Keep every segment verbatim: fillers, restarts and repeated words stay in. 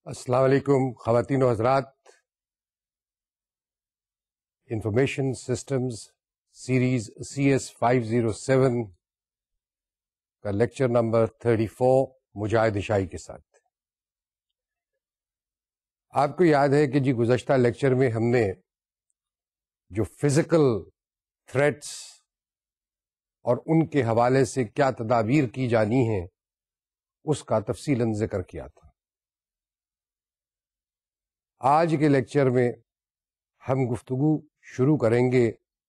السلام علیکم خواتین و حضرات. Information systems series C S five zero seven کا lecture number thirty four Mujahid عشائی کے ساتھ. آپ کو یاد ہے کہ جی گزشتہ لیکچر میں ہم نے جو فزیکل تھریٹس اور ان کے حوالے سے کیا تدابیر کی جانی ہیں اس کا تفصیلاً ذکر کیا تھا. آج کے لیکچر میں ہم گفتگو شروع کریں گے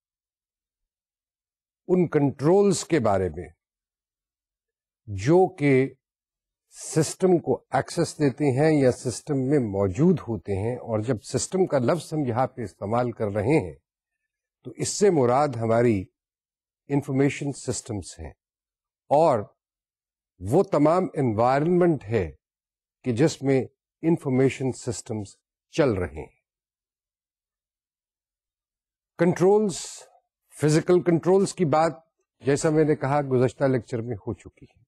ان کنٹرولز کے بارے میں جو کہ سسٹم کو ایکسس دیتے ہیں یا سسٹم میں موجود ہوتے ہیں. اور جب سسٹم کا لفظ ہم یہاں پہ استعمال کر رہے ہیں تو اس سے مراد ہماری انفارمیشن سسٹمز ہیں اور وہ تمام انوائرمنٹ ہے کہ جس میں انفارمیشن سسٹمز چل رہے ہیں. کنٹرولز، فزیکل کنٹرولز کی بات جیسا میں نے کہا گزشتہ لیکچر میں ہو چکی ہے.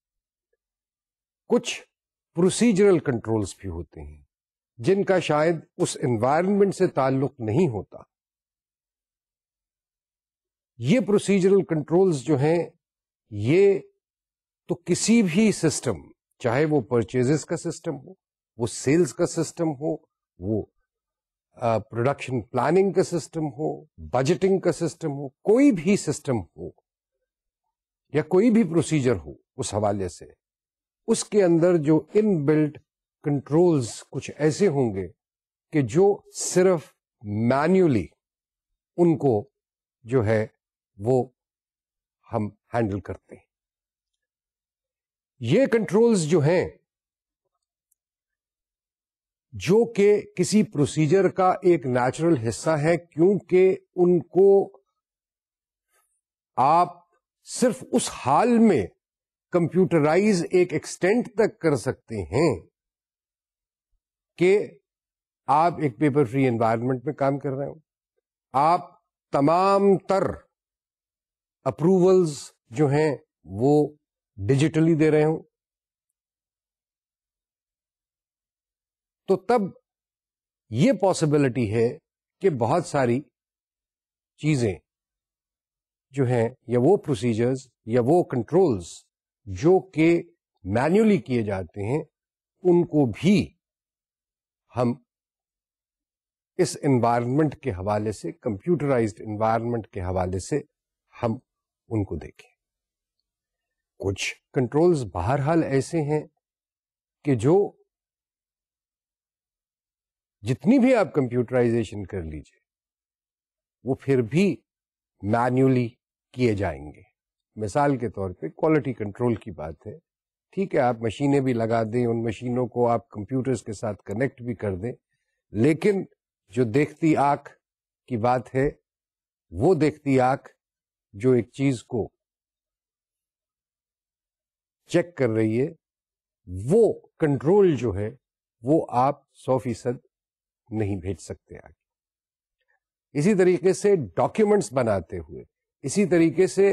کچھ پروسیجرل کنٹرولز بھی ہوتے ہیں جن کا شاید اس انوائرمنٹ سے تعلق نہیں ہوتا. یہ پروسیجرل کنٹرولز جو ہیں یہ تو کسی بھی سسٹم، چاہے وہ پرچیزز کا سسٹم ہو، وہ سیلز کا سسٹم ہو، وہ پروڈکشن پلاننگ کا سسٹم ہو، بجٹنگ کا سسٹم ہو، کوئی بھی سسٹم ہو یا کوئی بھی پروسیجر ہو، اس حوالے سے اس کے اندر جو ان بلٹ کنٹرولز کچھ ایسے ہوں گے کہ جو صرف مینولی ان کو جو ہے وہ ہم ہینڈل کرتے ہیں. یہ کنٹرولز جو ہیں جو کہ کسی پروسیجر کا ایک نیچرل حصہ ہے، کیونکہ ان کو آپ صرف اس حال میں کمپیوٹرائز ایک ایکسٹینٹ تک کر سکتے ہیں کہ آپ ایک پیپر فری انوائرمنٹ میں کام کر رہے ہو، آپ تمام تر اپروولز جو ہیں وہ ڈیجیٹلی دے رہے ہوں، تو تب یہ پاسبلٹی ہے کہ بہت ساری چیزیں جو ہیں یا وہ پروسیجرز یا وہ کنٹرولز جو کہ مینولی کیے جاتے ہیں ان کو بھی ہم اس انوائرمنٹ کے حوالے سے، کمپیوٹرائزڈ انوائرمنٹ کے حوالے سے ہم ان کو دیکھیں. کچھ کنٹرولز بہرحال ایسے ہیں کہ جو جتنی بھی آپ کمپیوٹرائزیشن کر لیجئے وہ پھر بھی مینولی کیے جائیں گے. مثال کے طور پہ کوالٹی کنٹرول کی بات ہے. ٹھیک ہے، آپ مشینیں بھی لگا دیں، ان مشینوں کو آپ کمپیوٹرز کے ساتھ کنیکٹ بھی کر دیں، لیکن جو دیکھتی آنکھ کی بات ہے، وہ دیکھتی آنکھ جو ایک چیز کو چیک کر رہی ہے، وہ کنٹرول جو ہے وہ آپ سو فیصد نہیں بھیج سکتے آگے. اسی طریقے سے ڈاکیومنٹس بناتے ہوئے، اسی طریقے سے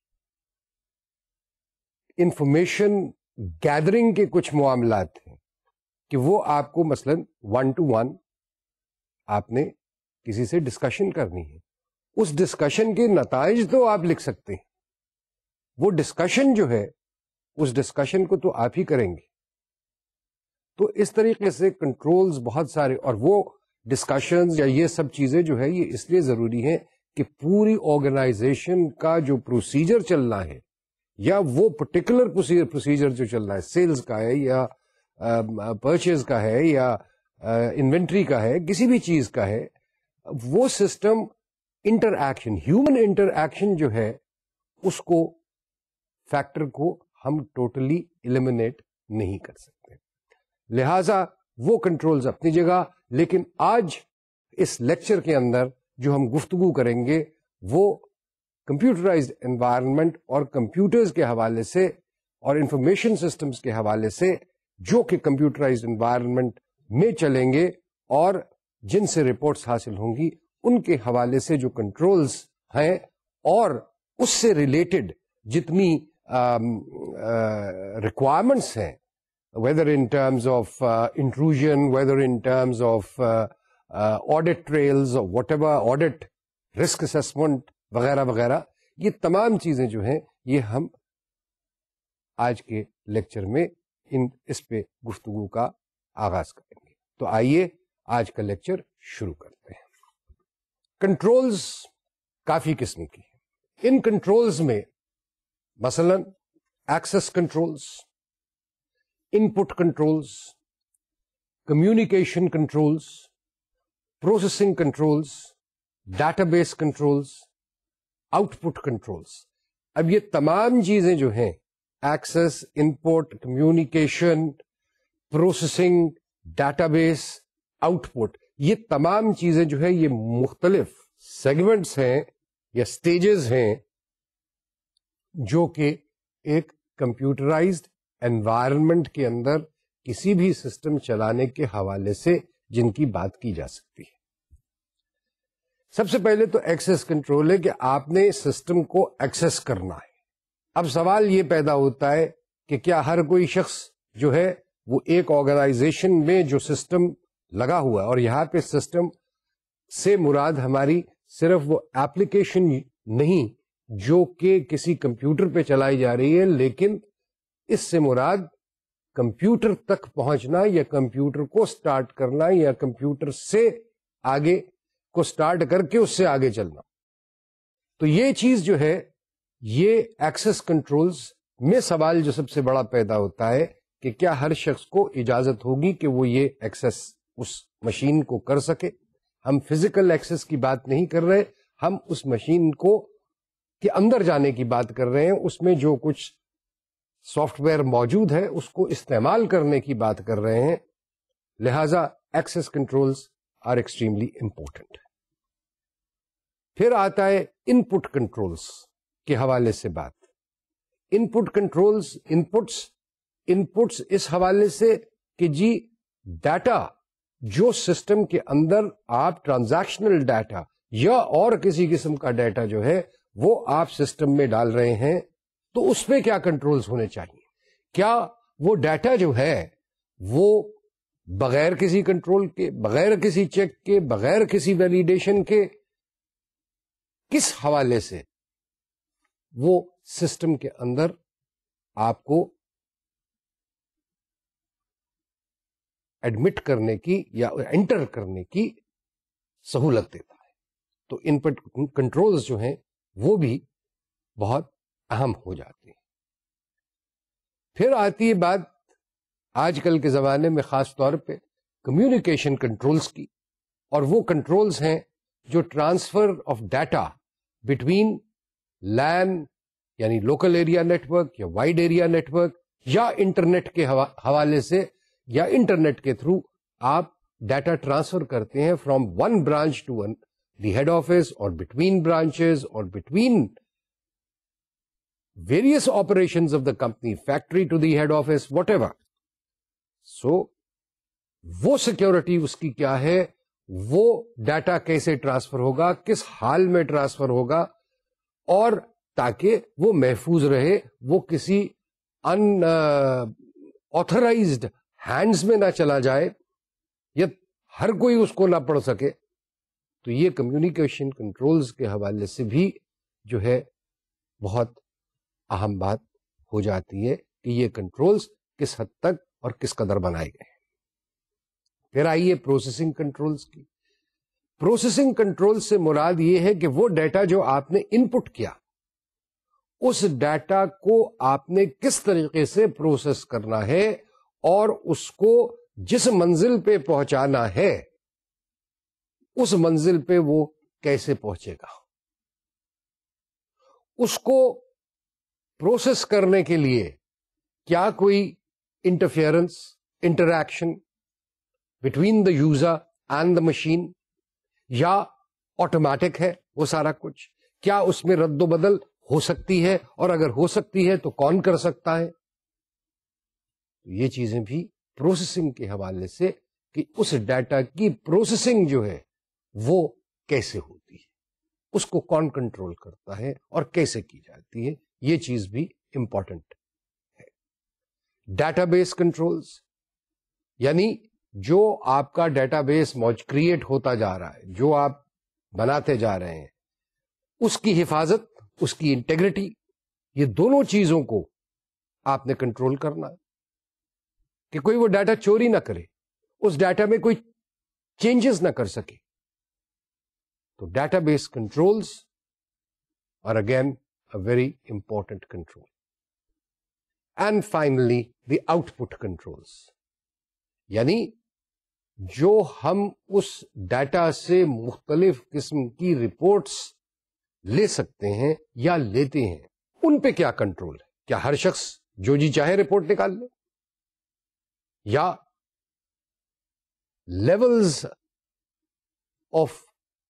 انفارمیشن گیدرنگ کے کچھ معاملات ہیں کہ وہ آپ کو مثلا ون ٹو ون آپ نے کسی سے ڈسکشن کرنی ہے، اس ڈسکشن کے نتائج تو آپ لکھ سکتے ہیں، وہ ڈسکشن جو ہے اس ڈسکشن کو تو آپ ہی کریں گے. تو اس طریقے سے کنٹرولز بہت سارے، اور وہ ڈسکشنز یا یہ سب چیزیں جو ہے یہ اس لیے ضروری ہیں کہ پوری آرگنائزیشن کا جو پروسیجر چلنا ہے یا وہ پرٹیکولر پروسیجر جو چل رہا ہے، سیلز کا ہے یا پرچیز کا ہے یا انوینٹری کا ہے، کسی بھی چیز کا ہے، وہ system interaction, human interaction جو ہے اس کو فیکٹر کو ہم ٹوٹلی ایلیمینیٹ نہیں کر سکتے. لہذا وہ کنٹرولز اپنی جگہ، لیکن آج اس لیکچر کے اندر جو ہم گفتگو کریں گے وہ کمپیوٹرائزڈ انوائرمنٹ اور کمپیوٹرز کے حوالے سے اور انفارمیشن سسٹمز کے حوالے سے جو کہ کمپیوٹرائزڈ انوائرمنٹ میں چلیں گے اور جن سے رپورٹس حاصل ہوں گی ان کے حوالے سے جو کنٹرولز ہیں اور اس سے ریلیٹڈ جتنی ریکوائرمنٹس ہیں whether in terms of uh, intrusion, whether in terms of uh, uh, audit trails or whatever, audit risk assessment وغیرہ وغیرہ, یہ تمام چیزیں جو ہیں یہ ہم آج کے لیکچر میں ان اس پہ گفتگو کا آغاز کریں گے. تو آئیے آج کا لیکچر شروع کرتے ہیں. کنٹرولز کافی قسم کی ہیں. ان کنٹرولز میں مثلا access controls, input controls, communication controls, processing controls, data بیس کنٹرولز, آؤٹ پٹ کنٹرولز. اب یہ تمام چیزیں جو ہیں access, input, communication, processing, data base, output, یہ تمام چیزیں جو ہے یہ مختلف سیگمنٹس ہیں یا سٹیجز ہیں جو کہ ایک کمپیوٹرائزڈ انوائرمنٹ کے اندر کسی بھی سسٹم چلانے کے حوالے سے جن کی بات کی جا سکتی ہے. سب سے پہلے تو ایکسس کنٹرول ہے کہ آپ نے سسٹم کو ایکسس کرنا ہے. اب سوال یہ پیدا ہوتا ہے کہ کیا ہر کوئی شخص جو ہے وہ ایک آرگنائزیشن میں جو سسٹم لگا ہوا ہے, اور یہاں پہ سسٹم سے مراد ہماری صرف وہ ایپلیکیشن نہیں جو کہ کسی کمپیوٹر پہ چلائی جا رہی ہے, لیکن اس سے مراد کمپیوٹر تک پہنچنا یا کمپیوٹر کو سٹارٹ کرنا یا کمپیوٹر سے آگے کو سٹارٹ کر کے اس سے آگے چلنا. تو یہ چیز جو ہے یہ ایکسس کنٹرولز میں سوال جو سب سے بڑا پیدا ہوتا ہے کہ کیا ہر شخص کو اجازت ہوگی کہ وہ یہ ایکسس اس مشین کو کر سکے. ہم فزیکل ایکسس کی بات نہیں کر رہے, ہم اس مشین کو کے اندر جانے کی بات کر رہے ہیں, اس میں جو کچھ سافٹ ویئر موجود ہے اس کو استعمال کرنے کی بات کر رہے ہیں. لہذا access controls are extremely important. پھر آتا ہے ان پٹ کنٹرولز کے حوالے سے بات. ان پٹ کنٹرولز, ان پٹس ان پٹس اس حوالے سے کہ جی ڈیٹا جو سسٹم کے اندر آپ ٹرانزیکشنل ڈیٹا یا اور کسی قسم کا ڈیٹا جو ہے وہ آپ سسٹم میں ڈال رہے ہیں, تو اس پہ کیا کنٹرولز ہونے چاہیے. کیا وہ ڈیٹا جو ہے وہ بغیر کسی کنٹرول کے, بغیر کسی چیک کے, بغیر کسی ویلیڈیشن کے کس حوالے سے وہ سسٹم کے اندر آپ کو ایڈمٹ کرنے کی یا انٹر کرنے کی سہولت دیتا ہے. تو ان پٹ کنٹرولز جو ہیں وہ بھی بہت اہم ہو جاتے ہیں. پھر آتی ہے بات آج کل کے زمانے میں خاص طور پہ کمیونیکیشن کنٹرولز کی, اور وہ کنٹرولز ہیں جو transfer of data between LAN یعنی لوکل ایریا نیٹورک یا وائڈ ایریا نیٹورک یا انٹرنیٹ کے حوالے سے یا انٹرنیٹ کے تھرو آپ ڈیٹا ٹرانسفر کرتے ہیں from one branch to one the head office, اور بٹوین برانچز, اور between various operations of the company, factory to the head office, whatever. So, وہ سیکورٹی اس کی کیا ہے, وہ ڈیٹا کیسے ٹرانسفر ہوگا, کس حال میں ٹرانسفر ہوگا, اور تاکہ وہ محفوظ رہے, وہ کسی ان آتھرائزڈ ہینڈز میں نہ چلا جائے یا ہر کوئی اس کو نہ پڑھ سکے. تو یہ کمیونیکیشن کنٹرولز کے حوالے سے بھی جو ہے بہت اہم بات ہو جاتی ہے کہ یہ کنٹرولز کس حد تک اور کس قدر بنائے گئے ہیں. پھر آئیے پروسیسنگ کنٹرولز کی. پروسیسنگ کنٹرول سے مراد یہ ہے کہ وہ ڈیٹا جو آپ نے ان پٹ کیا, اس ڈیٹا کو آپ نے کس طریقے سے پروسیس کرنا ہے اور اس کو جس منزل پہ پہنچانا ہے اس منزل پہ وہ کیسے پہنچے گا. اس کو پروسیس کرنے کے لیے کیا کوئی interference, interaction between the user and the machine, یا آٹومیٹک ہے وہ سارا کچھ, کیا اس میں رد و بدل ہو سکتی ہے, اور اگر ہو سکتی ہے تو کون کر سکتا ہے. یہ چیزیں بھی پروسیسنگ کے حوالے سے کہ اس ڈیٹا کی پروسیسنگ جو ہے وہ کیسے ہوتی ہے, اس کو کون کنٹرول کرتا ہے اور کیسے کی جاتی ہے, یہ چیز بھی امپورٹنٹ ہے. ڈیٹا بیس کنٹرولز، یعنی جو آپ کا ڈیٹا بیس کریٹ ہوتا جا رہا ہے، جو آپ بناتے جا رہے ہیں، اس کی حفاظت، اس کی انٹیگریٹی، یہ دونوں چیزوں کو آپ نے کنٹرول کرنا ہے کہ کوئی وہ ڈیٹا چوری نہ کرے، اس ڈیٹا میں کوئی چینجز نہ کر سکے. تو data base controls are again a very important control. And finally, the output controls. یعنی جو ہم اس ڈیٹا سے مختلف قسم کی رپورٹس لے سکتے ہیں یا لیتے ہیں، ان پہ کیا کنٹرول ہے؟ کیا ہر شخص جو جی چاہے رپورٹ نکال لے، یا لیولز آف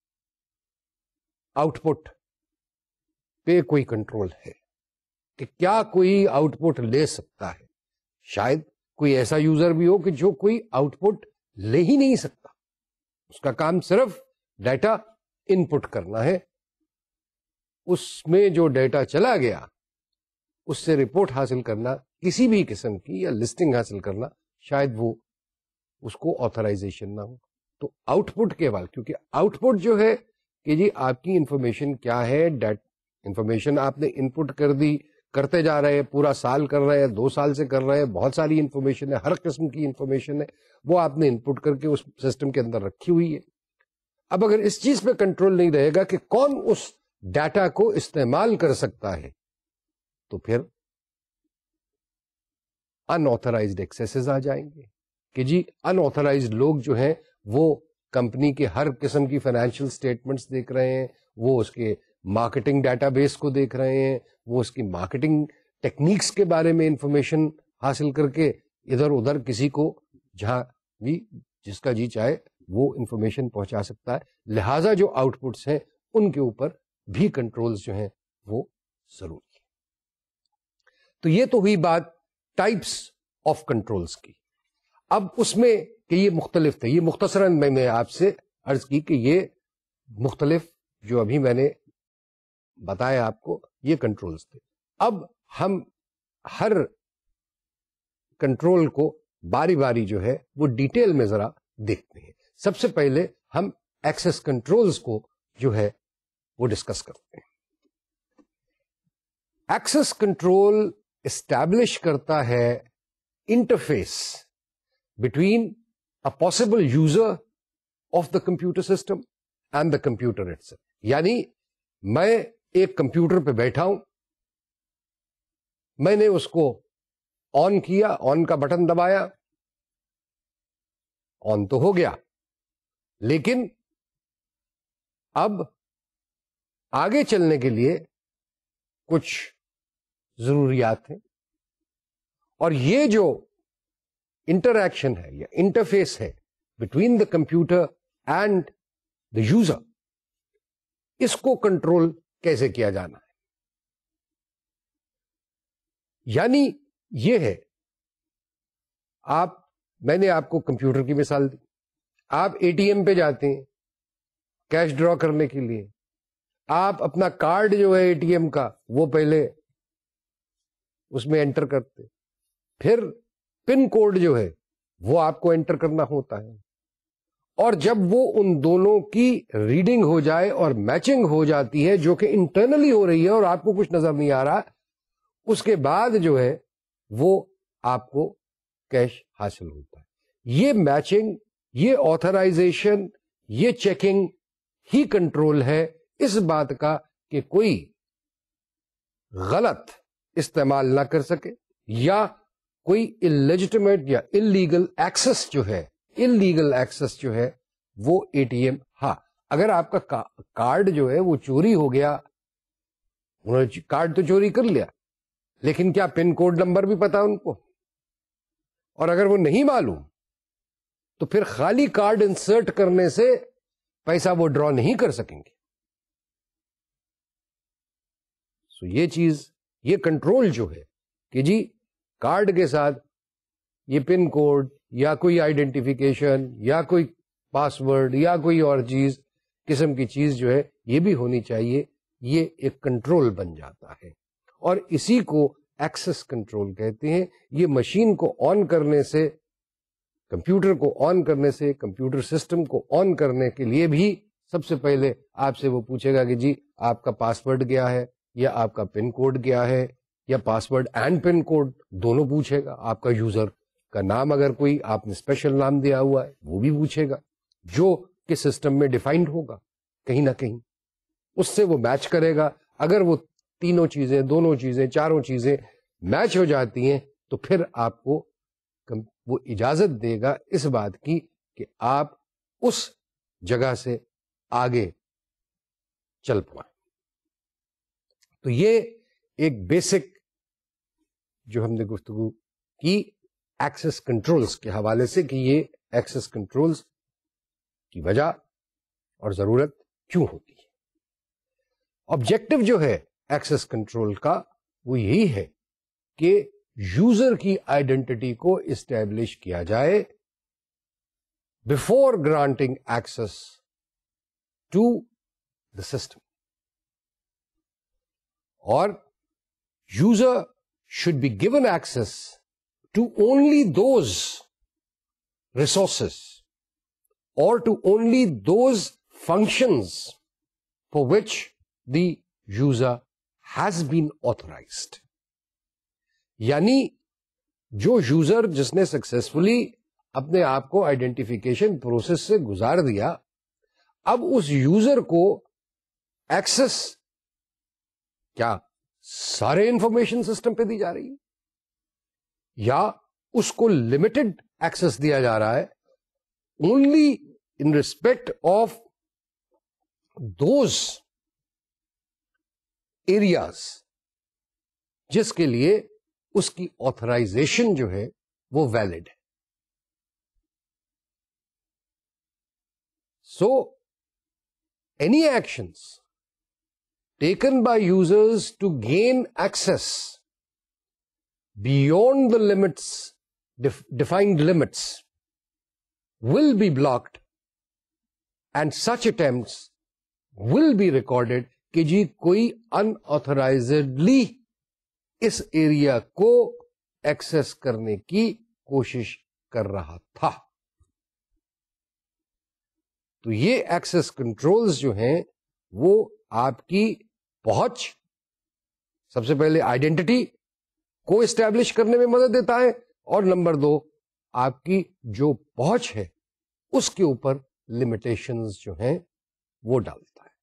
آؤٹ پٹ پہ کوئی کنٹرول ہے کہ کیا کوئی آؤٹ پٹ لے سکتا ہے؟ شاید کوئی ایسا یوزر بھی ہو کہ جو کوئی آؤٹ پٹ لے ہی نہیں سکتا، اس کا کام صرف ڈیٹا ان پٹ کرنا ہے، اس میں جو ڈیٹا چلا گیا اس سے رپورٹ حاصل کرنا، کسی بھی قسم کی یا لسٹنگ حاصل کرنا، شاید وہ اس کو آتھرائزیشن نہ ہو. تو آؤٹ پٹ کے بعد، کیونکہ آؤٹ پٹ جو ہے کہ جی آپ کی انفارمیشن کیا ہے، ڈیٹ انفارمیشن آپ نے ان پٹ کر دی، کرتے جا رہے ہیں، پورا سال کر رہے ہیں، دو سال سے کر رہے ہیں، بہت ساری انفارمیشن ہے، ہر قسم کی انفارمیشن ہے، وہ آپ نے ان پٹ کر کے اس سسٹم کے اندر رکھی ہوئی ہے. اب اگر اس چیز پہ کنٹرول نہیں رہے گا کہ کون اس ڈیٹا کو استعمال کر سکتا ہے، تو پھر ان آتھرائزڈ ایکسیسز آ جائیں گے کہ جی ان آتھرائزڈ لوگ جو ہیں وہ کمپنی کے ہر قسم کی فائنینشیل اسٹیٹمنٹس دیکھ رہے ہیں، وہ اس کے مارکیٹنگ ڈیٹا بیس کو دیکھ رہے ہیں، وہ اس کی مارکیٹنگ ٹیکنیکس کے بارے میں انفارمیشن حاصل کر کے ادھر ادھر کسی کو جہاں بھی جس کا جی چاہے وہ انفارمیشن پہنچا سکتا ہے. لہذا جو آؤٹ پٹس ہیں ان کے اوپر بھی کنٹرولز جو ہیں وہ ضروری ہے. تو یہ تو ہوئی بات ٹائپس آف کنٹرولز کی. اب اس میں کہ یہ مختلف تھے، یہ مختصراً میں نے آپ سے عرض کی کہ یہ مختلف جو ابھی میں نے بتایا آپ کو یہ کنٹرولز تھے. اب ہم ہر کنٹرول کو باری باری جو ہے وہ ڈیٹیل میں ذرا دیکھتے ہیں. سب سے پہلے ہم ایکسس کنٹرولز کو جو ہے وہ ڈسکس کرتے ہیں. ایکسس کنٹرول اسٹیبلش کرتا ہے interface between a possible user of the computer system and the computer itself. یعنی میں ایک کمپیوٹر پہ بیٹھا ہوں، میں نے اس کو آن کیا، آن کا بٹن دبایا، آن تو ہو گیا، لیکن اب آگے چلنے کے لیے کچھ ضروریات ہیں، اور یہ جو انٹریکشن ہے یا انٹرفیس ہے between the computer and the user, اس کو کنٹرول کیسے کیا جانا ہے. یعنی یہ ہے، آپ میں نے آپ کو کمپیوٹر کی مثال دی، آپ اے ٹی ایم پہ جاتے ہیں کیش ڈرا کرنے کے لیے، آپ اپنا کارڈ جو ہے اے ٹی ایم کا وہ پہلے اس میں انٹر کرتے، پھر پن کوڈ جو ہے وہ آپ کو انٹر کرنا ہوتا ہے، اور جب وہ ان دونوں کی ریڈنگ ہو جائے اور میچنگ ہو جاتی ہے جو کہ انٹرنلی ہو رہی ہے اور آپ کو کچھ نظر نہیں آ رہا، اس کے بعد جو ہے وہ آپ کو کیش حاصل ہوتا ہے. یہ میچنگ، یہ آتھرائزیشن، یہ چیکنگ ہی کنٹرول ہے اس بات کا کہ کوئی غلط استعمال نہ کر سکے، یا کوئی اللیجٹمیٹ یا اللیگل ایکسس جو ہے اللیگل ایکسس جو ہے وہ اے ٹی ایم. ہاں، اگر آپ کا کارڈ جو ہے وہ چوری ہو گیا، انہوں نے کارڈ تو چوری کر لیا، لیکن کیا پن کوڈ نمبر بھی پتا ان کو؟ اور اگر وہ نہیں معلوم تو پھر خالی کارڈ انسرٹ کرنے سے پیسہ وہ ڈرا نہیں کر سکیں گے. سو یہ چیز، یہ کنٹرول جو ہے کہ جی کارڈ کے ساتھ یہ پن کوڈ یا کوئی آئیڈینٹیفیکیشن یا کوئی پاسورڈ یا کوئی اور چیز قسم کی چیز جو ہے یہ بھی ہونی چاہیے، یہ ایک کنٹرول بن جاتا ہے. اور اسی کو ایکسس کنٹرول کہتے ہیں. یہ مشین کو آن کرنے سے، کمپیوٹر کو آن کرنے سے، کمپیوٹر سسٹم کو آن کرنے کے لیے بھی سب سے پہلے آپ سے وہ پوچھے گا کہ جی آپ کا پاسورڈ کیا ہے، یا آپ کا پن کوڈ کیا ہے، یا پاسورڈ اینڈ پن کوڈ دونوں پوچھے گا. آپ کا یوزر کا نام اگر کوئی آپ نے اسپیشل نام دیا ہوا ہے وہ بھی پوچھے گا، جو کہ سسٹم میں ڈیفائنڈ ہوگا کہیں نہ کہیں. اس سے وہ میچ کرے گا. اگر وہ تینوں چیزیں، دونوں چیزیں، چاروں چیزیں میچ ہو جاتی ہیں تو پھر آپ کو وہ اجازت دے گا اس بات کی کہ آپ اس جگہ سے آگے چل پائیں. تو یہ ایک بیسک جو ہم نے گفتگو کی ایکسس کنٹرولز کے حوالے سے کہ یہ ایکسس کنٹرولز کی وجہ اور ضرورت کیوں ہوتی ہے. آبجیکٹو جو ہے ایکسس کنٹرول کا وہ یہی ہے کہ یوزر کی آئیڈینٹی کو اسٹیبلش کیا جائے before granting access to the system. اور user should be given access to only those resources or to only those functions for which the user has been authorized. یعنی جو یوزر جس نے successfully اپنے آپ کو آئیڈینٹیفیکیشن پروسیس سے گزار دیا، اب اس یوزر کو ایکسس کیا سارے انفارمیشن سسٹم پہ دی جا رہی ہے، یا اس کو لمیٹڈ ایکسس دیا جا رہا ہے only in respect of those areas جس کے لیے اس کی آتھرائزیشن جو ہے وہ ویلڈ ہے. So any actions taken by users to gain access beyond the limits, def- defined limits, will be blocked, and such attempts will be recorded کہ جی کوئی unauthorizedly اس ایریا کو ایکسس کرنے کی کوشش کر رہا تھا. تو یہ ایکسس کنٹرولز جو ہیں وہ آپ کی پہنچ، سب سے پہلے آئیڈینٹی کو اسٹیبلش کرنے میں مدد دیتا ہے، اور نمبر دو آپ کی جو پہنچ ہے اس کے اوپر لمیٹیشنز جو ہیں وہ ڈالتا ہے.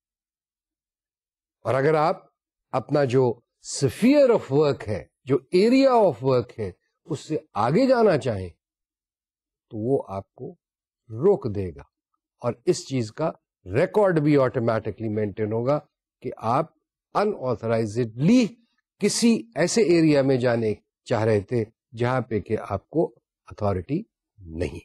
اور اگر آپ اپنا جو سفیئر آف ورک ہے، جو ایریا آف ورک ہے، اس سے آگے جانا چاہیں تو وہ آپ کو روک دے گا، اور اس چیز کا ریکارڈ بھی آٹومیٹکلی مینٹین ہوگا کہ آپ ان آتھرائزڈلی کسی ایسے ایریا میں جانے چاہ رہے تھے جہاں پہ کہ آپ کو اتھارٹی نہیں.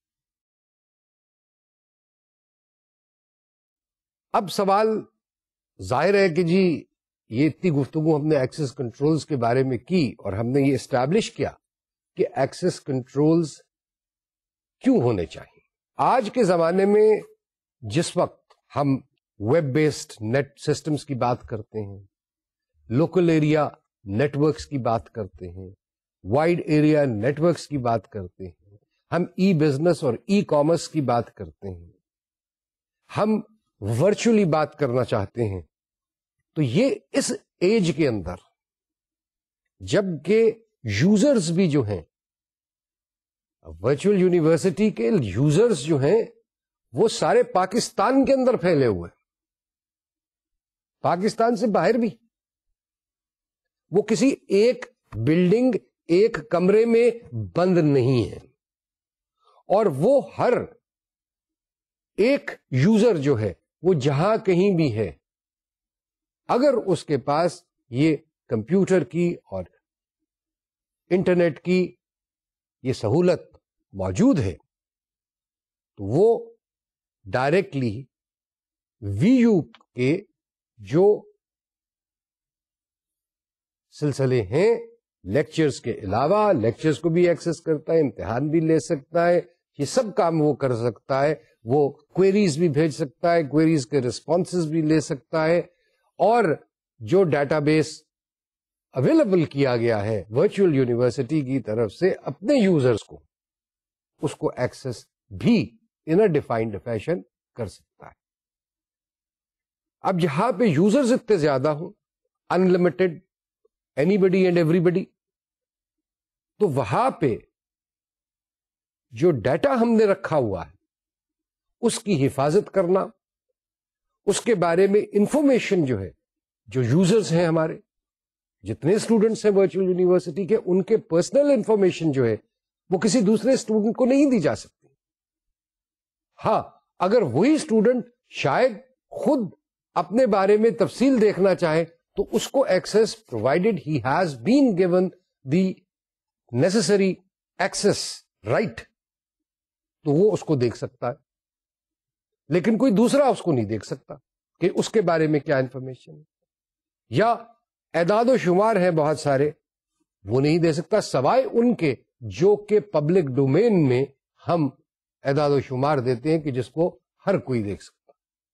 اب سوال ظاہر ہے کہ جی یہ اتنی گفتگو ہم نے ایکسس کنٹرولز کے بارے میں کی اور ہم نے یہ اسٹیبلش کیا کہ ایکسس کنٹرولز کیوں ہونے چاہیے. آج کے زمانے میں جس وقت ہم ویب بیسڈ نیٹ سسٹمز کی بات کرتے ہیں، لوکل ایریا نیٹ ورکس کی بات کرتے ہیں، وائڈ ایریا نیٹ ورکس کی بات کرتے ہیں، ہم ای بزنس اور ای کامرس کی بات کرتے ہیں، ہم ورچولی بات کرنا چاہتے ہیں، تو یہ اس ایج کے اندر جبکہ یوزرز بھی جو ہیں، ورچوئل یونیورسٹی کے یوزرز جو ہیں وہ سارے پاکستان کے اندر پھیلے ہوئے، پاکستان سے باہر بھی. وہ کسی ایک بلڈنگ، ایک کمرے میں بند نہیں ہے، اور وہ ہر ایک یوزر جو ہے وہ جہاں کہیں بھی ہے، اگر اس کے پاس یہ کمپیوٹر کی اور انٹرنیٹ کی یہ سہولت موجود ہے تو وہ ڈائریکٹلی وی یو کے جو سلسلے ہیں لیکچرز کے علاوہ، لیکچرز کو بھی ایکسس کرتا ہے، امتحان بھی لے سکتا ہے، یہ سب کام وہ کر سکتا ہے. وہ کوئریز بھی بھیج سکتا ہے، کوئریز کے رسپانسز بھی لے سکتا ہے، اور جو ڈیٹا بیس اویلیبل کیا گیا ہے ورچوئل یونیورسٹی کی طرف سے اپنے یوزرز کو، اس کو ایکسس بھی ان اے ڈیفائنڈ فیشن کر سکتا ہے. اب یہاں پہ یوزرز اتنے زیادہ ہوں، unlimited, anybody and everybody, تو وہاں پہ جو ڈیٹا ہم نے رکھا ہوا ہے اس کی حفاظت کرنا، اس کے بارے میں انفارمیشن جو ہے، جو یوزرز ہیں ہمارے، جتنے اسٹوڈنٹس ہیں ورچوئل یونیورسٹی کے، ان کے پرسنل انفارمیشن جو ہے وہ کسی دوسرے اسٹوڈنٹ کو نہیں دی جا سکتی. ہاں، اگر وہی اسٹوڈنٹ شاید خود اپنے بارے میں تفصیل دیکھنا چاہے تو اس کو access provided he has been given the necessary access right, تو وہ اس کو دیکھ سکتا ہے، لیکن کوئی دوسرا اس کو نہیں دیکھ سکتا کہ اس کے بارے میں کیا انفارمیشن ہے. یا اعداد و شمار ہیں بہت سارے، وہ نہیں دے سکتا سوائے ان کے جو کہ پبلک ڈومین میں ہم اعداد و شمار دیتے ہیں کہ جس کو ہر کوئی دیکھ سکتا.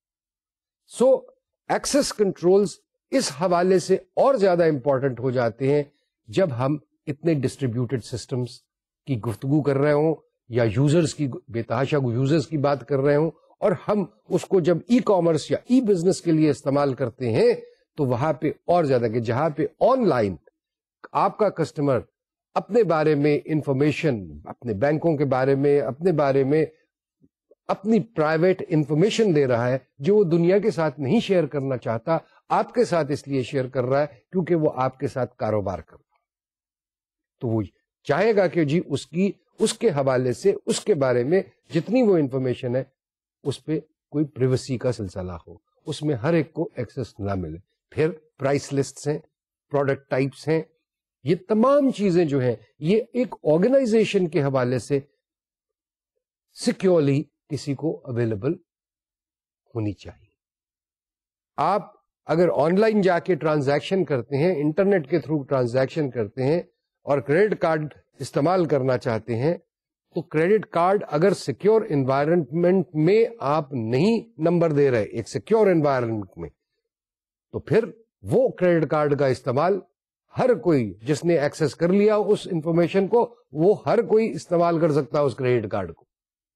سو ایکسس کنٹرولز اس حوالے سے اور زیادہ امپورٹنٹ ہو جاتے ہیں جب ہم اتنے ڈسٹریبیوٹڈ سسٹمز کی گفتگو کر رہے ہوں یا یوزرز کی، بے تحاشا یوزرز کی بات کر رہے ہوں، اور ہم اس کو جب ای کامرس یا ای بزنس کے لیے استعمال کرتے ہیں تو وہاں پہ اور زیادہ کہ جہاں پہ آن لائن آپ کا کسٹمر اپنے بارے میں انفارمیشن، اپنے بینکوں کے بارے میں، اپنے بارے میں اپنی پرائیویٹ انفارمیشن دے رہا ہے جو وہ دنیا کے ساتھ نہیں شیئر کرنا چاہتا، آپ کے ساتھ اس لیے شیئر کر رہا ہے کیونکہ وہ آپ کے ساتھ کاروبار کر رہا ہے، تو وہ چاہے گا کہ جی اس کی اس کے حوالے سے اس کے بارے میں جتنی وہ انفارمیشن ہے اس پہ کوئی پریویسی کا سلسلہ ہو، اس میں ہر ایک کو ایکسس نہ ملے. پھر پرائس لسٹس ہیں، پروڈکٹ ٹائپس ہیں، یہ تمام چیزیں جو ہیں یہ ایک آرگنائزیشن کے حوالے سے سیکیورلی کسی کو اویلیبل ہونی چاہیے. آپ اگر آن لائن جا کے ٹرانزیکشن کرتے ہیں، انٹرنیٹ کے تھرو ٹرانزیکشن کرتے ہیں اور کریڈٹ کارڈ استعمال کرنا چاہتے ہیں تو کریڈٹ کارڈ اگر سیکیور انوائرمنٹ میں آپ نہیں نمبر دے رہے، ایک سیکیور انوائرمنٹ میں، تو پھر وہ کریڈٹ کارڈ کا استعمال ہر کوئی جس نے ایکسس کر لیا اس انفارمیشن کو، وہ ہر کوئی استعمال کر سکتا اس کریڈٹ کارڈ کو.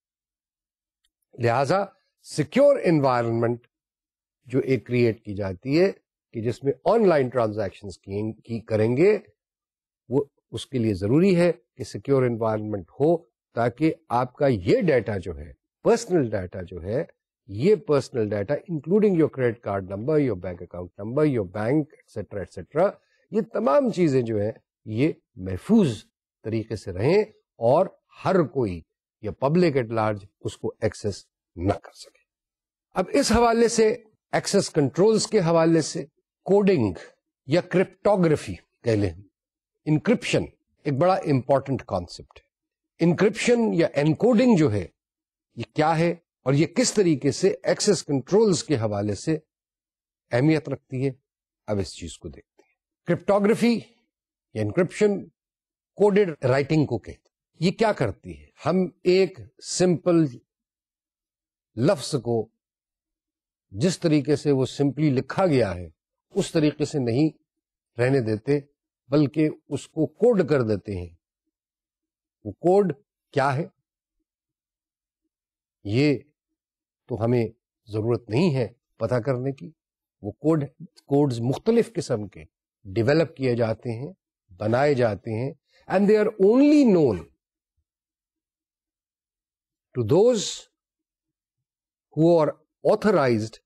لہذا سیکیور انوائرمنٹ جو ایک کریٹ کی جاتی ہے کہ جس میں آن لائن ٹرانزیکشن کی کریں گے، وہ اس کے لیے ضروری ہے کہ سیکیور انوائرمنٹ ہو تاکہ آپ کا یہ ڈیٹا جو ہے، پرسنل ڈیٹا جو ہے، یہ personal data including your credit card number, your bank account number, your bank etcetera etcetera, یہ تمام چیزیں جو ہیں یہ محفوظ طریقے سے رہیں اور ہر کوئی یا پبلک ایٹ لارج اس کو ایکسس نہ کر سکے. اب اس حوالے سے ایکسس کنٹرولز کے حوالے سے کوڈنگ یا کرپٹوگرافی کہہ لیں، انکرپشن ایک بڑا امپورٹنٹ کانسیپٹ ہے. انکرپشن یا انکوڈنگ جو ہے یہ کیا ہے اور یہ کس طریقے سے ایکسس کنٹرولز کے حوالے سے اہمیت رکھتی ہے، اب اس چیز کو دیکھتے ہیں. کرپٹوگرافی یا انکرپشن کوڈڈ رائٹنگ کو کہتے ہیں. یہ کیا کرتی ہے؟ ہم ایک سمپل لفظ کو جس طریقے سے وہ سمپلی لکھا گیا ہے اس طریقے سے نہیں رہنے دیتے، بلکہ اس کو کوڈ کر دیتے ہیں. وہ کوڈ کیا ہے یہ تو ہمیں ضرورت نہیں ہے پتہ کرنے کی. وہ کوڈ کوڈز مختلف قسم کے ڈیولپ کیے جاتے ہیں، بنائے جاتے ہیں، and they are only known to those who are authorized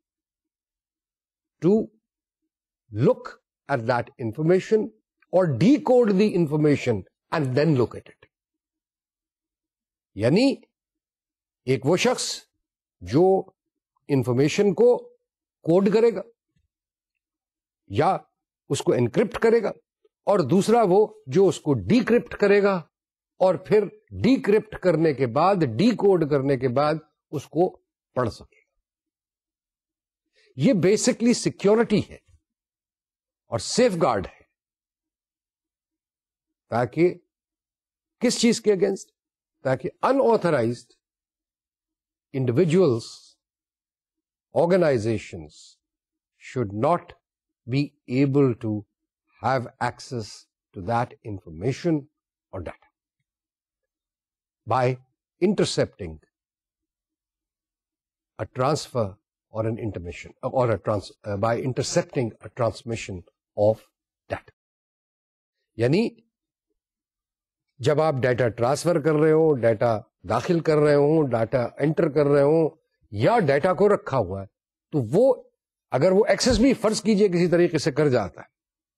to look at that information or decode the information and then look at it. یعنی ایک وہ شخص جو انفارمیشن کو کوڈ کرے گا یا اس کو انکرپٹ کرے گا، اور دوسرا وہ جو اس کو ڈیکرپٹ کرے گا اور پھر ڈیکرپٹ کرنے کے بعد، ڈی کوڈ کرنے کے بعد اس کو پڑھ سکے گا. یہ بیسکلی سیکیورٹی ہے اور سیف گارڈ ہے، تاکہ کس چیز کے اگینسٹ؟ تاکہ unauthorized individuals, organisations should not be able to have access to that information or data by intercepting a transfer or an intermission or a trans uh, by intercepting a transmission of data. یعنی جب آپ data transfer کر رہے ہو, data داخل کر رہے ہوں, data enter کر رہے ہوں, یا ڈیٹا کو رکھا ہوا ہے, تو وہ اگر وہ ایکسس بھی فرض کیجئے کسی طریقے سے کر جاتا ہے,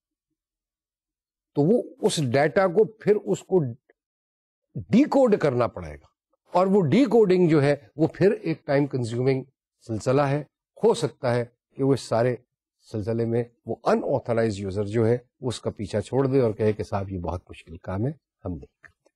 تو وہ اس ڈیٹا کو پھر اس کو ڈی کوڈ کرنا پڑے گا, اور وہ ڈی کوڈنگ جو ہے وہ پھر ایک ٹائم کنزیومنگ سلسلہ ہے. ہو سکتا ہے کہ وہ اس سارے سلسلے میں وہ ان آتھرائز یوزر جو ہے وہ اس کا پیچھا چھوڑ دے اور کہے کہ صاحب یہ بہت مشکل کام ہے, ہم نہیں کرتے.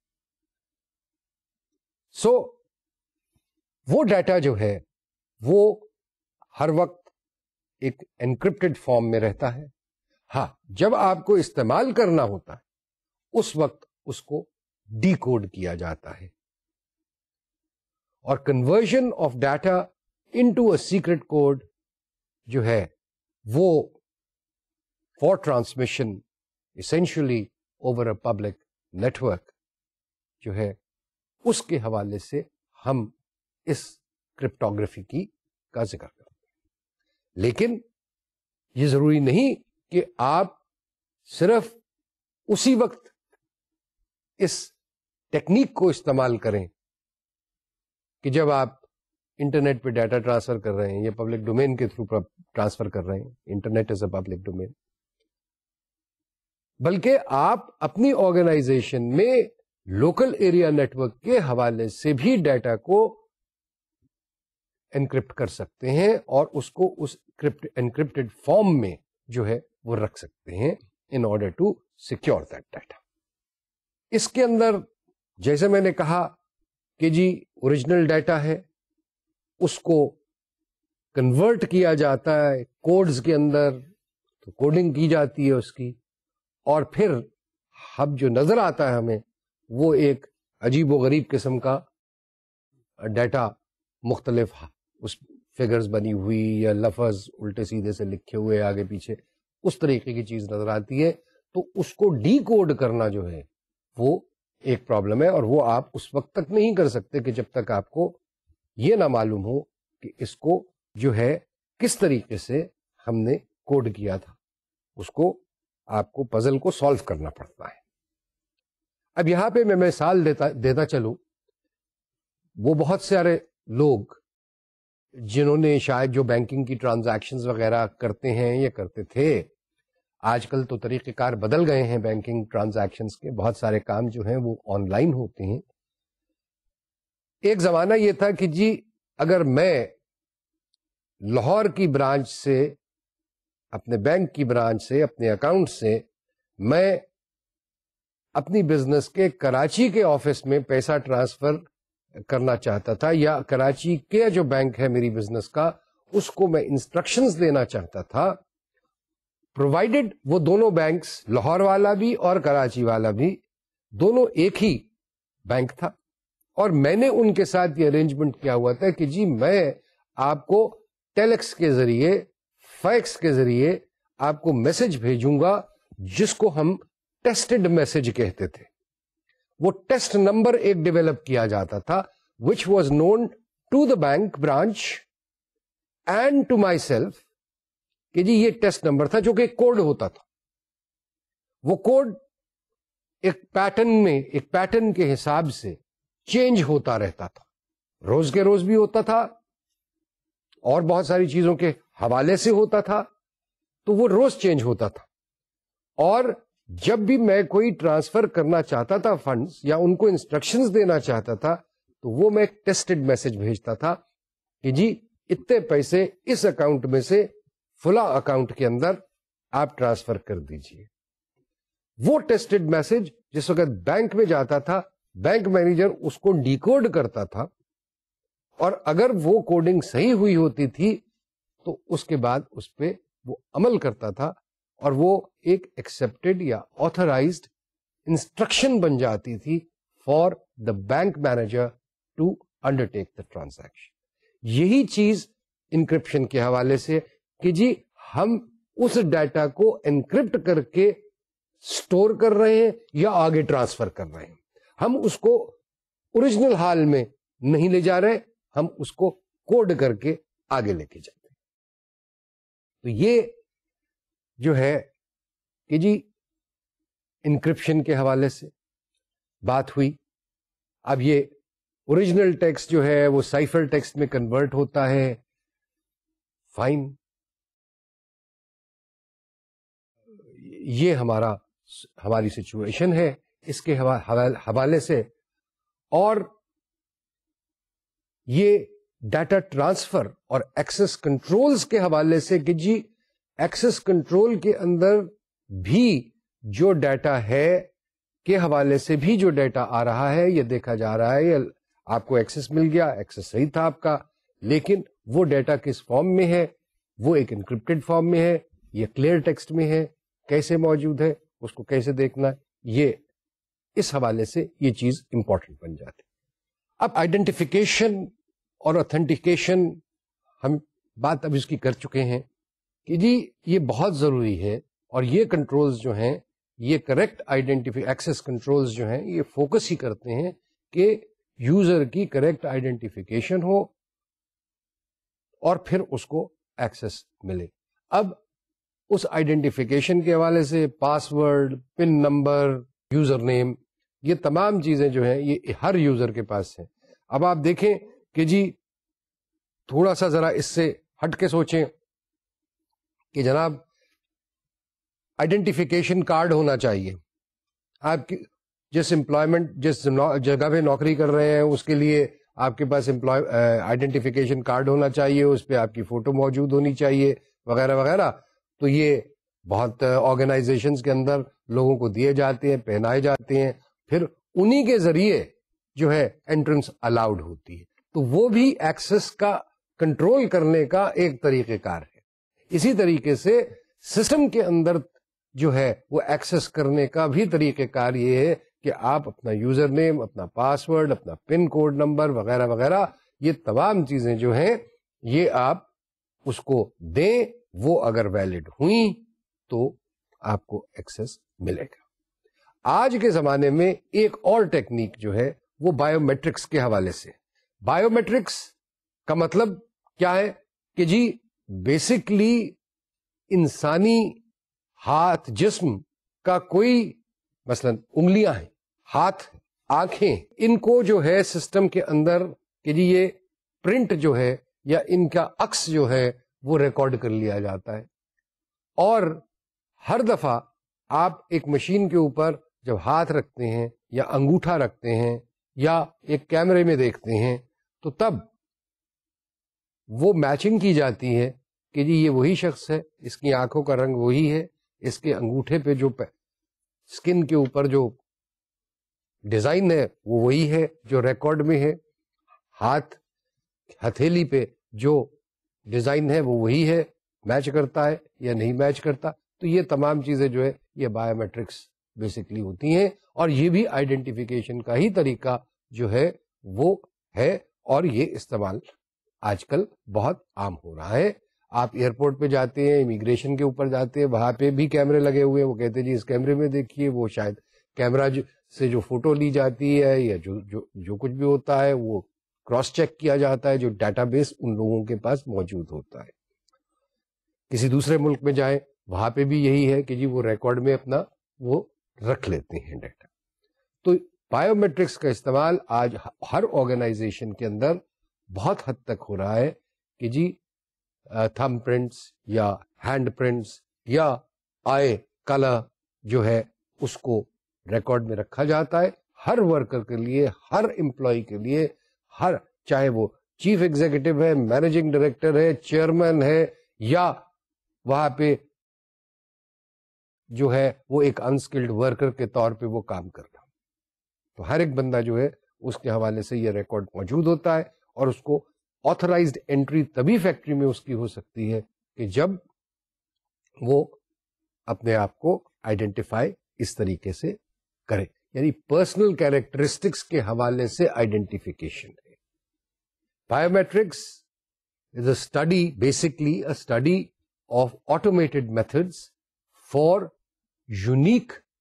سو so, وہ ڈیٹا جو ہے وہ ہر وقت ایک انکرپٹڈ فارم میں رہتا ہے. ہاں, جب آپ کو استعمال کرنا ہوتا ہے اس وقت اس کو ڈی کوڈ کیا جاتا ہے, اور conversion of data into a secret code جو ہے وہ for transmission essentially over a public network جو ہے اس کے حوالے سے ہم اس کرپٹوگرافی کی کا ذکر کرتے ہیں. لیکن یہ ضروری نہیں کہ آپ صرف اسی وقت اس ٹیکنیک کو استعمال کریں کہ جب آپ انٹرنیٹ پہ ڈیٹا ٹرانسفر کر رہے ہیں یا پبلک ڈومین کے تھرو ٹرانسفر کر رہے ہیں. Internet is a public domain. بلکہ آپ اپنی آرگنائزیشن میں لوکل ایریا نیٹورک کے حوالے سے بھی ڈیٹا کو انکرپٹ کر سکتے ہیں اور اس کو اس انکرپٹڈ فارم میں جو ہے وہ رکھ سکتے ہیں in order to secure that data. اس کے اندر جیسے میں نے کہا کہ جی اوریجنل ڈیٹا ہے, اس کو کنورٹ کیا جاتا ہے کوڈز کے اندر, تو کوڈنگ کی جاتی ہے اس کی, اور پھر اب جو نظر آتا ہے ہمیں وہ ایک عجیب و غریب قسم کا ڈیٹا, مختلف اس فگرز بنی ہوئی یا لفظ الٹے سیدھے سے لکھے ہوئے آگے پیچھے, اس طریقے کی چیز نظر آتی ہے. تو اس کو ڈی کوڈ کرنا جو ہے وہ ایک پرابلم ہے, اور وہ آپ اس وقت تک نہیں کر سکتے کہ جب تک آپ کو یہ نہ معلوم ہو کہ اس کو جو ہے کس طریقے سے ہم نے کوڈ کیا تھا. اس کو آپ کو پزل کو سالو کرنا پڑتا ہے. اب یہاں پہ میں مثال دیتا دیتا چلوں, وہ بہت سارے لوگ جنہوں نے شاید جو بینکنگ کی ٹرانزیکشنز وغیرہ کرتے ہیں یا کرتے تھے, آج کل تو طریقہ کار بدل گئے ہیں بینکنگ ٹرانزیکشنز کے, بہت سارے کام جو ہیں وہ آن لائن ہوتے ہیں. ایک زمانہ یہ تھا کہ جی اگر میں لاہور کی برانچ سے, اپنے بینک کی برانچ سے, اپنے اکاؤنٹ سے میں اپنی بزنس کے کراچی کے آفس میں پیسہ ٹرانسفر کرنا چاہتا تھا, یا کراچی کے جو بینک ہے میری بزنس کا اس کو میں انسٹرکشنز دینا چاہتا تھا, پرووائڈڈ وہ دونوں بینکس, لاہور والا بھی اور کراچی والا بھی, دونوں ایک ہی بینک تھا, اور میں نے ان کے ساتھ یہ ارینجمنٹ کیا ہوا تھا کہ جی میں آپ کو ٹیلیکس کے ذریعے, فیکس کے ذریعے آپ کو میسج بھیجوں گا جس کو ہم ٹیسٹڈ میسج کہتے تھے. وہ ٹیسٹ نمبر ایک ڈیولپ کیا جاتا تھا which was known to the bank branch and to myself, کہ جی یہ ٹیسٹ نمبر تھا جو کہ ایک کوڈ ہوتا تھا. وہ کوڈ ایک پیٹرن میں, ایک پیٹرن کے حساب سے چینج ہوتا رہتا تھا, روز کے روز بھی ہوتا تھا اور بہت ساری چیزوں کے حوالے سے ہوتا تھا, تو وہ روز چینج ہوتا تھا. اور جب بھی میں کوئی ٹرانسفر کرنا چاہتا تھا فنڈز یا ان کو انسٹرکشنز دینا چاہتا تھا, تو وہ میں ایک ٹیسٹڈ میسج بھیجتا تھا کہ جی اتنے پیسے اس اکاؤنٹ میں سے فلاں اکاؤنٹ کے اندر آپ ٹرانسفر کر دیجئے. وہ ٹیسٹڈ میسج جس وقت بینک میں جاتا تھا, بینک مینیجر اس کو ڈیکوڈ کرتا تھا, اور اگر وہ کوڈنگ صحیح ہوئی ہوتی تھی تو اس کے بعد اس پہ وہ عمل کرتا تھا, اور وہ ایک ایکسپٹڈ یا آتھرائزڈ انسٹرکشن بن جاتی تھی for the bank manager to undertake the transaction. یہی چیز انکرپشن کے حوالے سے کہ جی ہم اس ڈیٹا کو انکرپٹ کر کے اسٹور کر رہے ہیں یا آگے ٹرانسفر کر رہے ہیں. ہم اس کو اوریجنل حال میں نہیں لے جا رہے, ہم اس کو کوڈ کر کے آگے لے کے جاتے ہیں. تو یہ جو ہے کہ جی انکرپشن کے حوالے سے بات ہوئی. اب یہ اوریجنل ٹیکسٹ جو ہے وہ سائفر ٹیکسٹ میں کنورٹ ہوتا ہے. فائن, یہ ہمارا ہماری سچویشن ہے اس کے حوالے سے. اور یہ ڈیٹا ٹرانسفر اور ایکسس کنٹرولز کے حوالے سے کہ جی ایکسس کنٹرول کے اندر بھی جو ڈیٹا ہے کے حوالے سے بھی جو ڈیٹا آ رہا ہے یہ دیکھا جا رہا ہے. آپ کو ایکسس مل گیا, ایکسس صحیح تھا آپ کا, لیکن وہ ڈیٹا کس فارم میں ہے, وہ ایک انکرپٹڈ فارم میں ہے, یہ کلیئر ٹیکسٹ میں ہے, کیسے موجود ہے, اس کو کیسے دیکھنا ہے, یہ اس حوالے سے یہ چیز امپورٹنٹ بن جاتی. اب آئیڈینٹیفیکیشن اور اوتھینٹیکیشن ہم بات اب اس کی کر چکے ہیں کہ جی یہ بہت ضروری ہے, اور یہ کنٹرولز جو ہیں یہ کریکٹ آئیڈینٹیفی ایکسس کنٹرولز جو ہیں یہ فوکس ہی کرتے ہیں کہ یوزر کی کریکٹ آئیڈینٹیفیکیشن ہو اور پھر اس کو ایکسس ملے. اب اس آئیڈینٹیفیکیشن کے حوالے سے password, pin number, user name, یہ تمام چیزیں جو ہیں یہ ہر یوزر کے پاس ہیں. اب آپ دیکھیں کہ جی تھوڑا سا ذرا اس سے ہٹ کے سوچیں کہ جناب آئیڈینٹیفیکیشن کارڈ ہونا چاہیے. آپ کی جس امپلائمنٹ جس جگہ پہ نوکری کر رہے ہیں اس کے لیے آپ کے پاس امپلائی آئیڈینٹیفیکیشن کارڈ ہونا چاہیے, اس پہ آپ کی فوٹو موجود ہونی چاہیے وغیرہ وغیرہ. تو یہ بہت آرگنائزیشنز کے اندر لوگوں کو دیے جاتے ہیں, پہنائے جاتے ہیں, پھر انہی کے ذریعے جو ہے انٹرنس الاؤڈ ہوتی ہے. تو وہ بھی ایکسس کا کنٹرول کرنے کا ایک طریقہ کار ہے. اسی طریقے سے سسٹم کے اندر جو ہے وہ ایکسس کرنے کا بھی طریقہ کار یہ ہے کہ آپ اپنا یوزر نیم, اپنا پاس ورڈ, اپنا پن کوڈ نمبر وغیرہ وغیرہ یہ تمام چیزیں جو ہیں یہ آپ اس کو دیں, وہ اگر ویلڈ ہوئیں تو آپ کو ایکسس ملے گا. آج کے زمانے میں ایک اور ٹیکنیک جو ہے وہ بایو میٹرکس کے حوالے سے. بایو میٹرکس کا مطلب کیا ہے کہ جی بیسکلی انسانی ہاتھ, جسم کا کوئی مثلا انگلیاں ہیں, ہاتھ, آنکھیں, ان کو جو ہے سسٹم کے اندر کہ جی یہ پرنٹ جو ہے یا ان کا عکس جو ہے وہ ریکارڈ کر لیا جاتا ہے. اور ہر دفعہ آپ ایک مشین کے اوپر جب ہاتھ رکھتے ہیں یا انگوٹھا رکھتے ہیں یا ایک کیمرے میں دیکھتے ہیں تو تب وہ میچنگ کی جاتی ہے کہ جی یہ وہی شخص ہے, اس کی آنکھوں کا رنگ وہی ہے, اس کے انگوٹھے پہ جو اسکن کے اوپر جو ڈیزائن ہے وہ وہی ہے جو ریکارڈ میں ہے, ہاتھ ہتھیلی پہ جو ڈیزائن ہے وہ وہی ہے, میچ کرتا ہے یا نہیں میچ کرتا. تو یہ تمام چیزیں جو ہے یہ بایو میٹرکس بیسکلی ہوتی ہیں, اور یہ بھی آئیڈینٹیفیکیشن کا ہی طریقہ جو ہے وہ ہے, اور یہ استعمال آج کل بہت عام ہو رہا ہے. آپ ایئرپورٹ پہ جاتے ہیں, امیگریشن کے اوپر جاتے ہیں, وہاں پہ بھی کیمرے لگے ہوئے ہیں, وہ کہتے ہیں جی اس کیمرے میں دیکھیے, وہ شاید کیمرہ سے جو فوٹو لی جاتی ہے یا جو جو جو کچھ بھی ہوتا ہے وہ کراس چیک کیا جاتا ہے, جو ڈیٹا بیس ان لوگوں کے پاس موجود ہوتا ہے. کسی دوسرے ملک میں جائیں وہاں پہ بھی یہی ہے کہ جی وہ ریکارڈ میں اپنا وہ رکھ لیتے ہیں ڈیٹا. تو بایو میٹرکس کا استعمال آج ہر آرگنائزیشن کے اندر بہت حد تک ہو رہا ہے کہ جی تھم پرنٹس یا ہینڈ پرنٹس یا آئے کلر جو ہے اس کو ریکارڈ میں رکھا جاتا ہے ہر ورکر کے لیے, ہر امپلائی کے لیے, ہر چاہے وہ چیف ایگزیکٹو ہے, مینیجنگ ڈائریکٹر ہے, چیئرمین ہے, یا وہاں پہ جو ہے وہ ایک انسکلڈ ورکر کے طور پہ وہ کام کر رہا. تو ہر ایک بندہ جو ہے اس کے حوالے سے یہ ریکارڈ موجود ہوتا ہے, اور اس کو آتھرائزڈ انٹری تبھی فیکٹری میں اس کی ہو سکتی ہے کہ جب وہ اپنے آپ کو آئیڈینٹیفائی اس طریقے سے کرے, یعنی پرسنل کیریکٹرسٹکس کے حوالے سے آئیڈینٹیفیکیشن ہے. Biometrics is a study, basically a study of automated methods for unique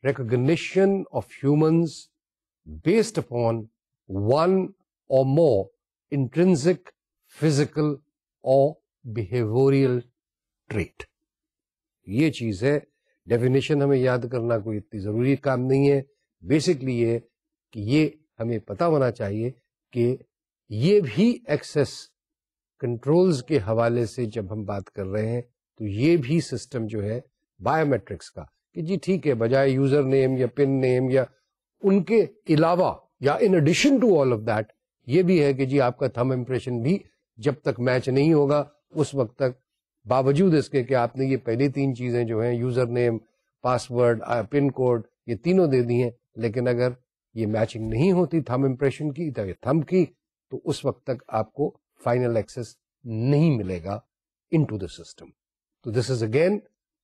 recognition of humans based upon one or more intrinsic physical or behavioral trait. یہ چیز ہے. ڈیفینیشن ہمیں یاد کرنا کوئی اتنی ضروری کام نہیں ہے. بیسکلی یہ کہ یہ ہمیں پتا ہونا چاہیے کہ یہ بھی ایکسیس کنٹرولز کے حوالے سے جب ہم بات کر رہے ہیں تو یہ بھی سسٹم جو ہے بایو میٹرکس کا کہ جی ٹھیک ہے بجائے یوزر نیم یا پن نیم یا ان کے علاوہ یا in addition to all of that یہ بھی ہے کہ جی آپ کا تھم امپریشن بھی جب تک میچ نہیں ہوگا اس وقت تک باوجود اس کے کہ آپ نے یہ پہلی تین چیزیں جو ہیں user name password pin code یہ تینوں دے دی ہیں لیکن اگر یہ میچنگ نہیں ہوتی تھم امپریشن کی تھم کی تو اس وقت تک آپ کو فائنل ایکسس نہیں ملے گا ان ٹو دا سسٹم. تو this is again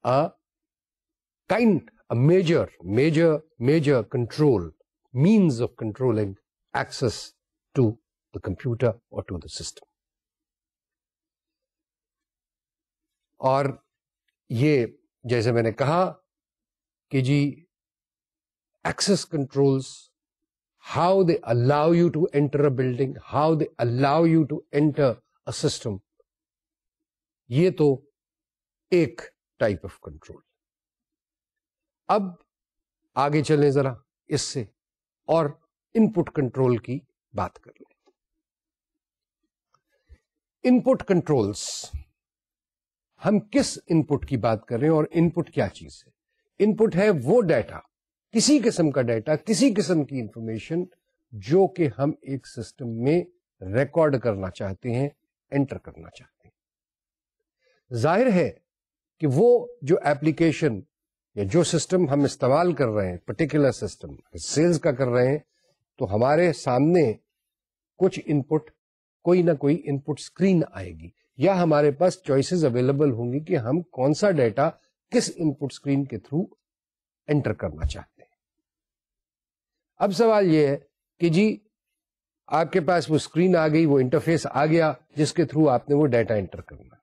kind major major major control means of controlling access to the computer or to the system. اور یہ جیسے میں نے کہا کہ جی access controls, how they allow you to enter a building, how they allow you to enter a system, یہ تو ایک ٹائپ آف کنٹرول. اب آگے چلیں ذرا اس سے اور ان پٹ کنٹرول کی بات کر لیں. ان پٹ کنٹرولز ہم کس ان پٹ کی بات کر رہے ہیں اور ان پٹ کیا چیز ہے؟ ان پٹ ہے وہ ڈیٹا، کسی قسم کا ڈیٹا، کسی قسم کی انفارمیشن جو کہ ہم ایک سسٹم میں ریکارڈ کرنا چاہتے ہیں، انٹر کرنا چاہتے ہیں. ظاہر ہے کہ وہ جو ایپلیکیشن یا جو سسٹم ہم استعمال کر رہے ہیں، پرٹیکولر سسٹم سیلز کا کر رہے ہیں، تو ہمارے سامنے کچھ ان پٹ کوئی نہ کوئی ان پٹ اسکرین آئے گی یا ہمارے پاس چوائسیز اویلیبل ہوں گی کہ ہم کون سا ڈیٹا کس ان پٹ اسکرین کے تھرو انٹر کرنا چاہتے ہیں. اب سوال یہ ہے کہ جی آپ کے پاس وہ اسکرین آ گئی، وہ انٹرفیس آ گیا جس کے تھرو آپ نے وہ ڈیٹا انٹر کرنا.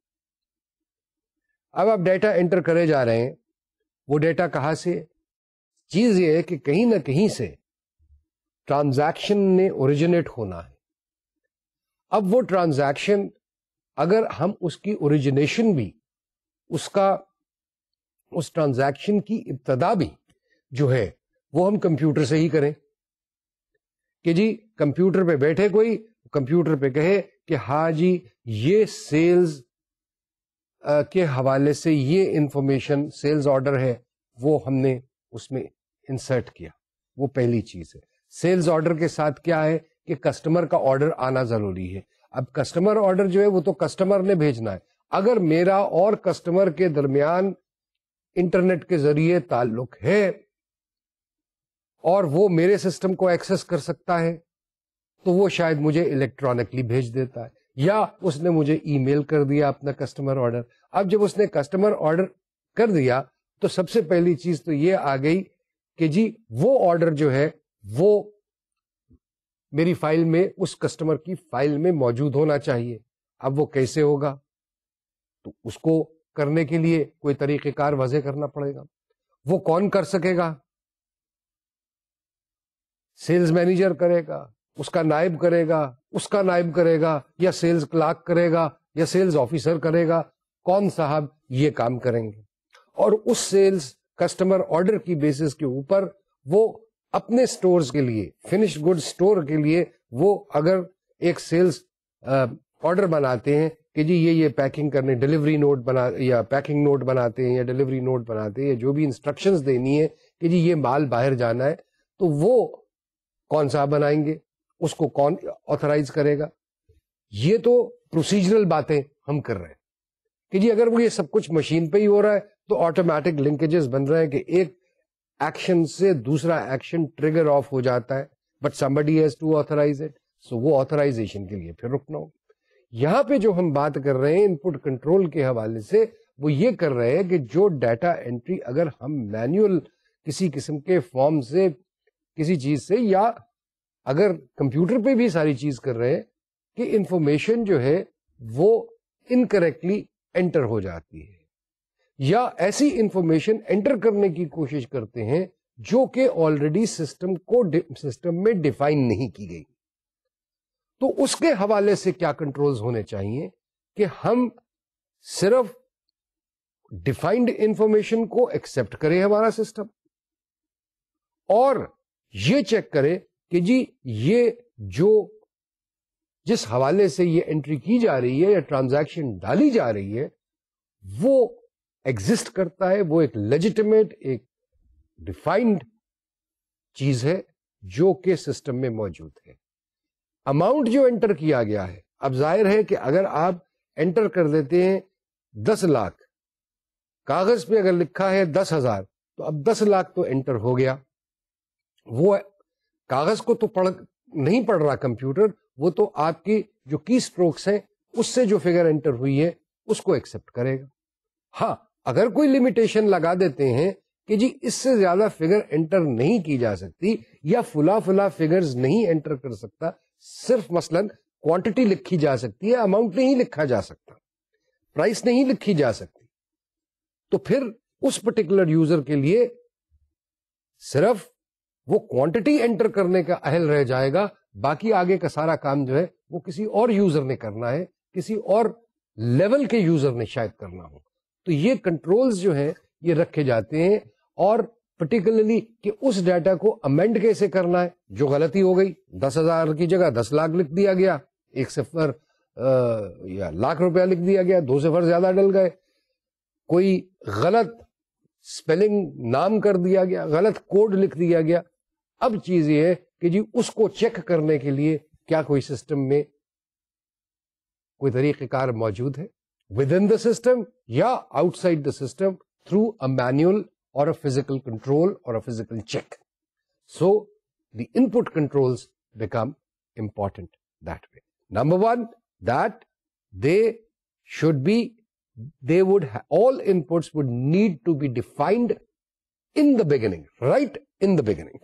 اب آپ ڈیٹا انٹر کرے جا رہے ہیں، وہ ڈیٹا کہاں سے؟ چیز یہ ہے کہ کہیں نہ کہیں سے ٹرانزیکشن نے اوریجنیٹ ہونا ہے. اب وہ ٹرانزیکشن اگر ہم اس کی اوریجنیشن بھی، اس کا اس ٹرانزیکشن کی ابتدا بھی جو ہے وہ ہم کمپیوٹر سے ہی کریں کہ جی کمپیوٹر پہ بیٹھے کوئی کمپیوٹر پہ کہے کہ ہاں جی یہ سیلز کے حوالے سے یہ انفارمیشن سیلز آرڈر ہے وہ ہم نے اس میں انسرٹ کیا. وہ پہلی چیز ہے. سیلز آرڈر کے ساتھ کیا ہے کہ کسٹمر کا آرڈر آنا ضروری ہے. اب کسٹمر آرڈر جو ہے وہ تو کسٹمر نے بھیجنا ہے. اگر میرا اور کسٹمر کے درمیان انٹرنیٹ کے ذریعے تعلق ہے اور وہ میرے سسٹم کو ایکسس کر سکتا ہے تو وہ شاید مجھے الیکٹرانکلی بھیج دیتا ہے یا اس نے مجھے ای میل کر دیا اپنا کسٹمر آرڈر. اب جب اس نے کسٹمر آرڈر کر دیا تو سب سے پہلی چیز تو یہ آ گئی کہ جی وہ آرڈر جو ہے وہ میری فائل میں اس کسٹمر کی فائل میں موجود ہونا چاہیے. اب وہ کیسے ہوگا؟ تو اس کو کرنے کے لیے کوئی طریقہ کار وضع کرنا پڑے گا. وہ کون کر سکے گا؟ سیلز مینیجر کرے گا، اس کا نائب کرے گا، اس کا نائب کرے گا، یا سیلز کلرک کرے گا یا سیلز آفیسر کرے گا. کون صاحب یہ کام کریں گے اور اس سیلز کسٹمر آرڈر کی بیسس کے اوپر وہ اپنے سٹورز کے لیے، فنش گڈ سٹور کے لیے، وہ اگر ایک سیلز آرڈر بناتے ہیں کہ جی یہ یہ پیکنگ کرنے، ڈلیوری نوٹ بنا یا پیکنگ نوٹ بناتے ہیں یا ڈلیوری نوٹ بناتے ہیں، جو بھی انسٹرکشنز دینی ہے کہ جی یہ مال باہر جانا ہے، تو وہ کون صاحب بنائیں گے؟ اس کو کون آتھرائز کرے گا؟ یہ تو پروسیجرل باتیں ہم کر رہے ہیں کہ جی اگر وہ یہ سب کچھ مشین پہ ہی ہو رہا ہے تو آٹومیٹک لنکیجز بن رہے ہیں کہ ایک ایکشن سے دوسرا ایکشن ٹریگر آف ہو جاتا ہے، but somebody has to authorize it. So وہ آتھرائزیشن کے لیے پھر رکنا ہوگا. یہاں پہ جو ہم بات کر رہے ہیں ان پٹ کنٹرول کے حوالے سے، وہ یہ کر رہے ہیں کہ جو ڈیٹا انٹری اگر ہم مینوئل کسی قسم کے فارم سے کسی چیز سے یا اگر کمپیوٹر پہ بھی ساری چیز کر رہے ہیں کہ انفارمیشن جو ہے وہ انکریکٹلی انٹر ہو جاتی ہے. یا ایسی انفارمیشن انٹر کرنے کی کوشش کرتے ہیں جو کہ آلریڈی سسٹم کو سسٹم میں ڈیفائن نہیں کی گئی. تو اس کے حوالے سے کیا کنٹرولز ہونے چاہیے کہ ہم صرف ڈیفائنڈ انفارمیشن کو ایکسپٹ کرے ہمارا سسٹم, اور یہ چیک کرے کہ جی یہ جو جس حوالے سے یہ انٹری کی جا رہی ہے یا ٹرانزیکشن ڈالی جا رہی ہے وہ ایگزسٹ کرتا ہے, وہ ایک لیجیٹمیٹ ایک ڈیفائنڈ چیز ہے جو کہ سسٹم میں موجود ہے. اماؤنٹ جو انٹر کیا گیا ہے, اب ظاہر ہے کہ اگر آپ انٹر کر دیتے ہیں دس لاکھ, کاغذ پہ اگر لکھا ہے دس ہزار تو اب دس لاکھ تو انٹر ہو گیا, وہ کاغذ کو تو پڑھ نہیں پڑھ رہا کمپیوٹر, وہ تو آپ کی جو کی اسٹروکس ہیں اس سے جو فگر انٹر ہوئی ہے اس کو ایکسپٹ کرے گا. ہاں اگر کوئی لمیٹیشن لگا دیتے ہیں کہ جی اس سے زیادہ فگر انٹر نہیں کی جا سکتی یا فلا فلا فگرز نہیں انٹر کر سکتا, صرف مثلا کوانٹٹی لکھی جا سکتی ہے, اماؤنٹ نہیں لکھا جا سکتا, پرائس نہیں لکھی جا سکتی, تو پھر اس پرٹیکولر یوزر کے لیے صرف وہ کوانٹٹی انٹر کرنے کا اہل رہ جائے گا, باقی آگے کا سارا کام جو ہے وہ کسی اور یوزر نے کرنا ہے, کسی اور لیول کے یوزر نے شاید کرنا ہو. تو یہ کنٹرولز جو ہیں یہ رکھے جاتے ہیں, اور پرٹیکولرلی کہ اس ڈیٹا کو امینڈ کیسے کرنا ہے. جو غلطی ہو گئی, دس ہزار کی جگہ دس لاکھ لکھ دیا گیا, ایک صفر یا لاکھ روپیہ لکھ دیا گیا, دو صفر زیادہ ڈل گئے, کوئی غلط سپیلنگ نام کر دیا گیا, غلط کوڈ لکھ دیا گیا. اب چیز یہ ہے کہ جی اس کو چیک کرنے کے لیے کیا کوئی سسٹم میں کوئی طریقہ کار موجود ہے ود ان دا سسٹم یا outside the system through a manual اور اے فزیکل کنٹرول اور a physical check. So the input controls become important that way. Number one, that they should be they would ha- all inputs would need to be defined in the beginning, right in the beginning.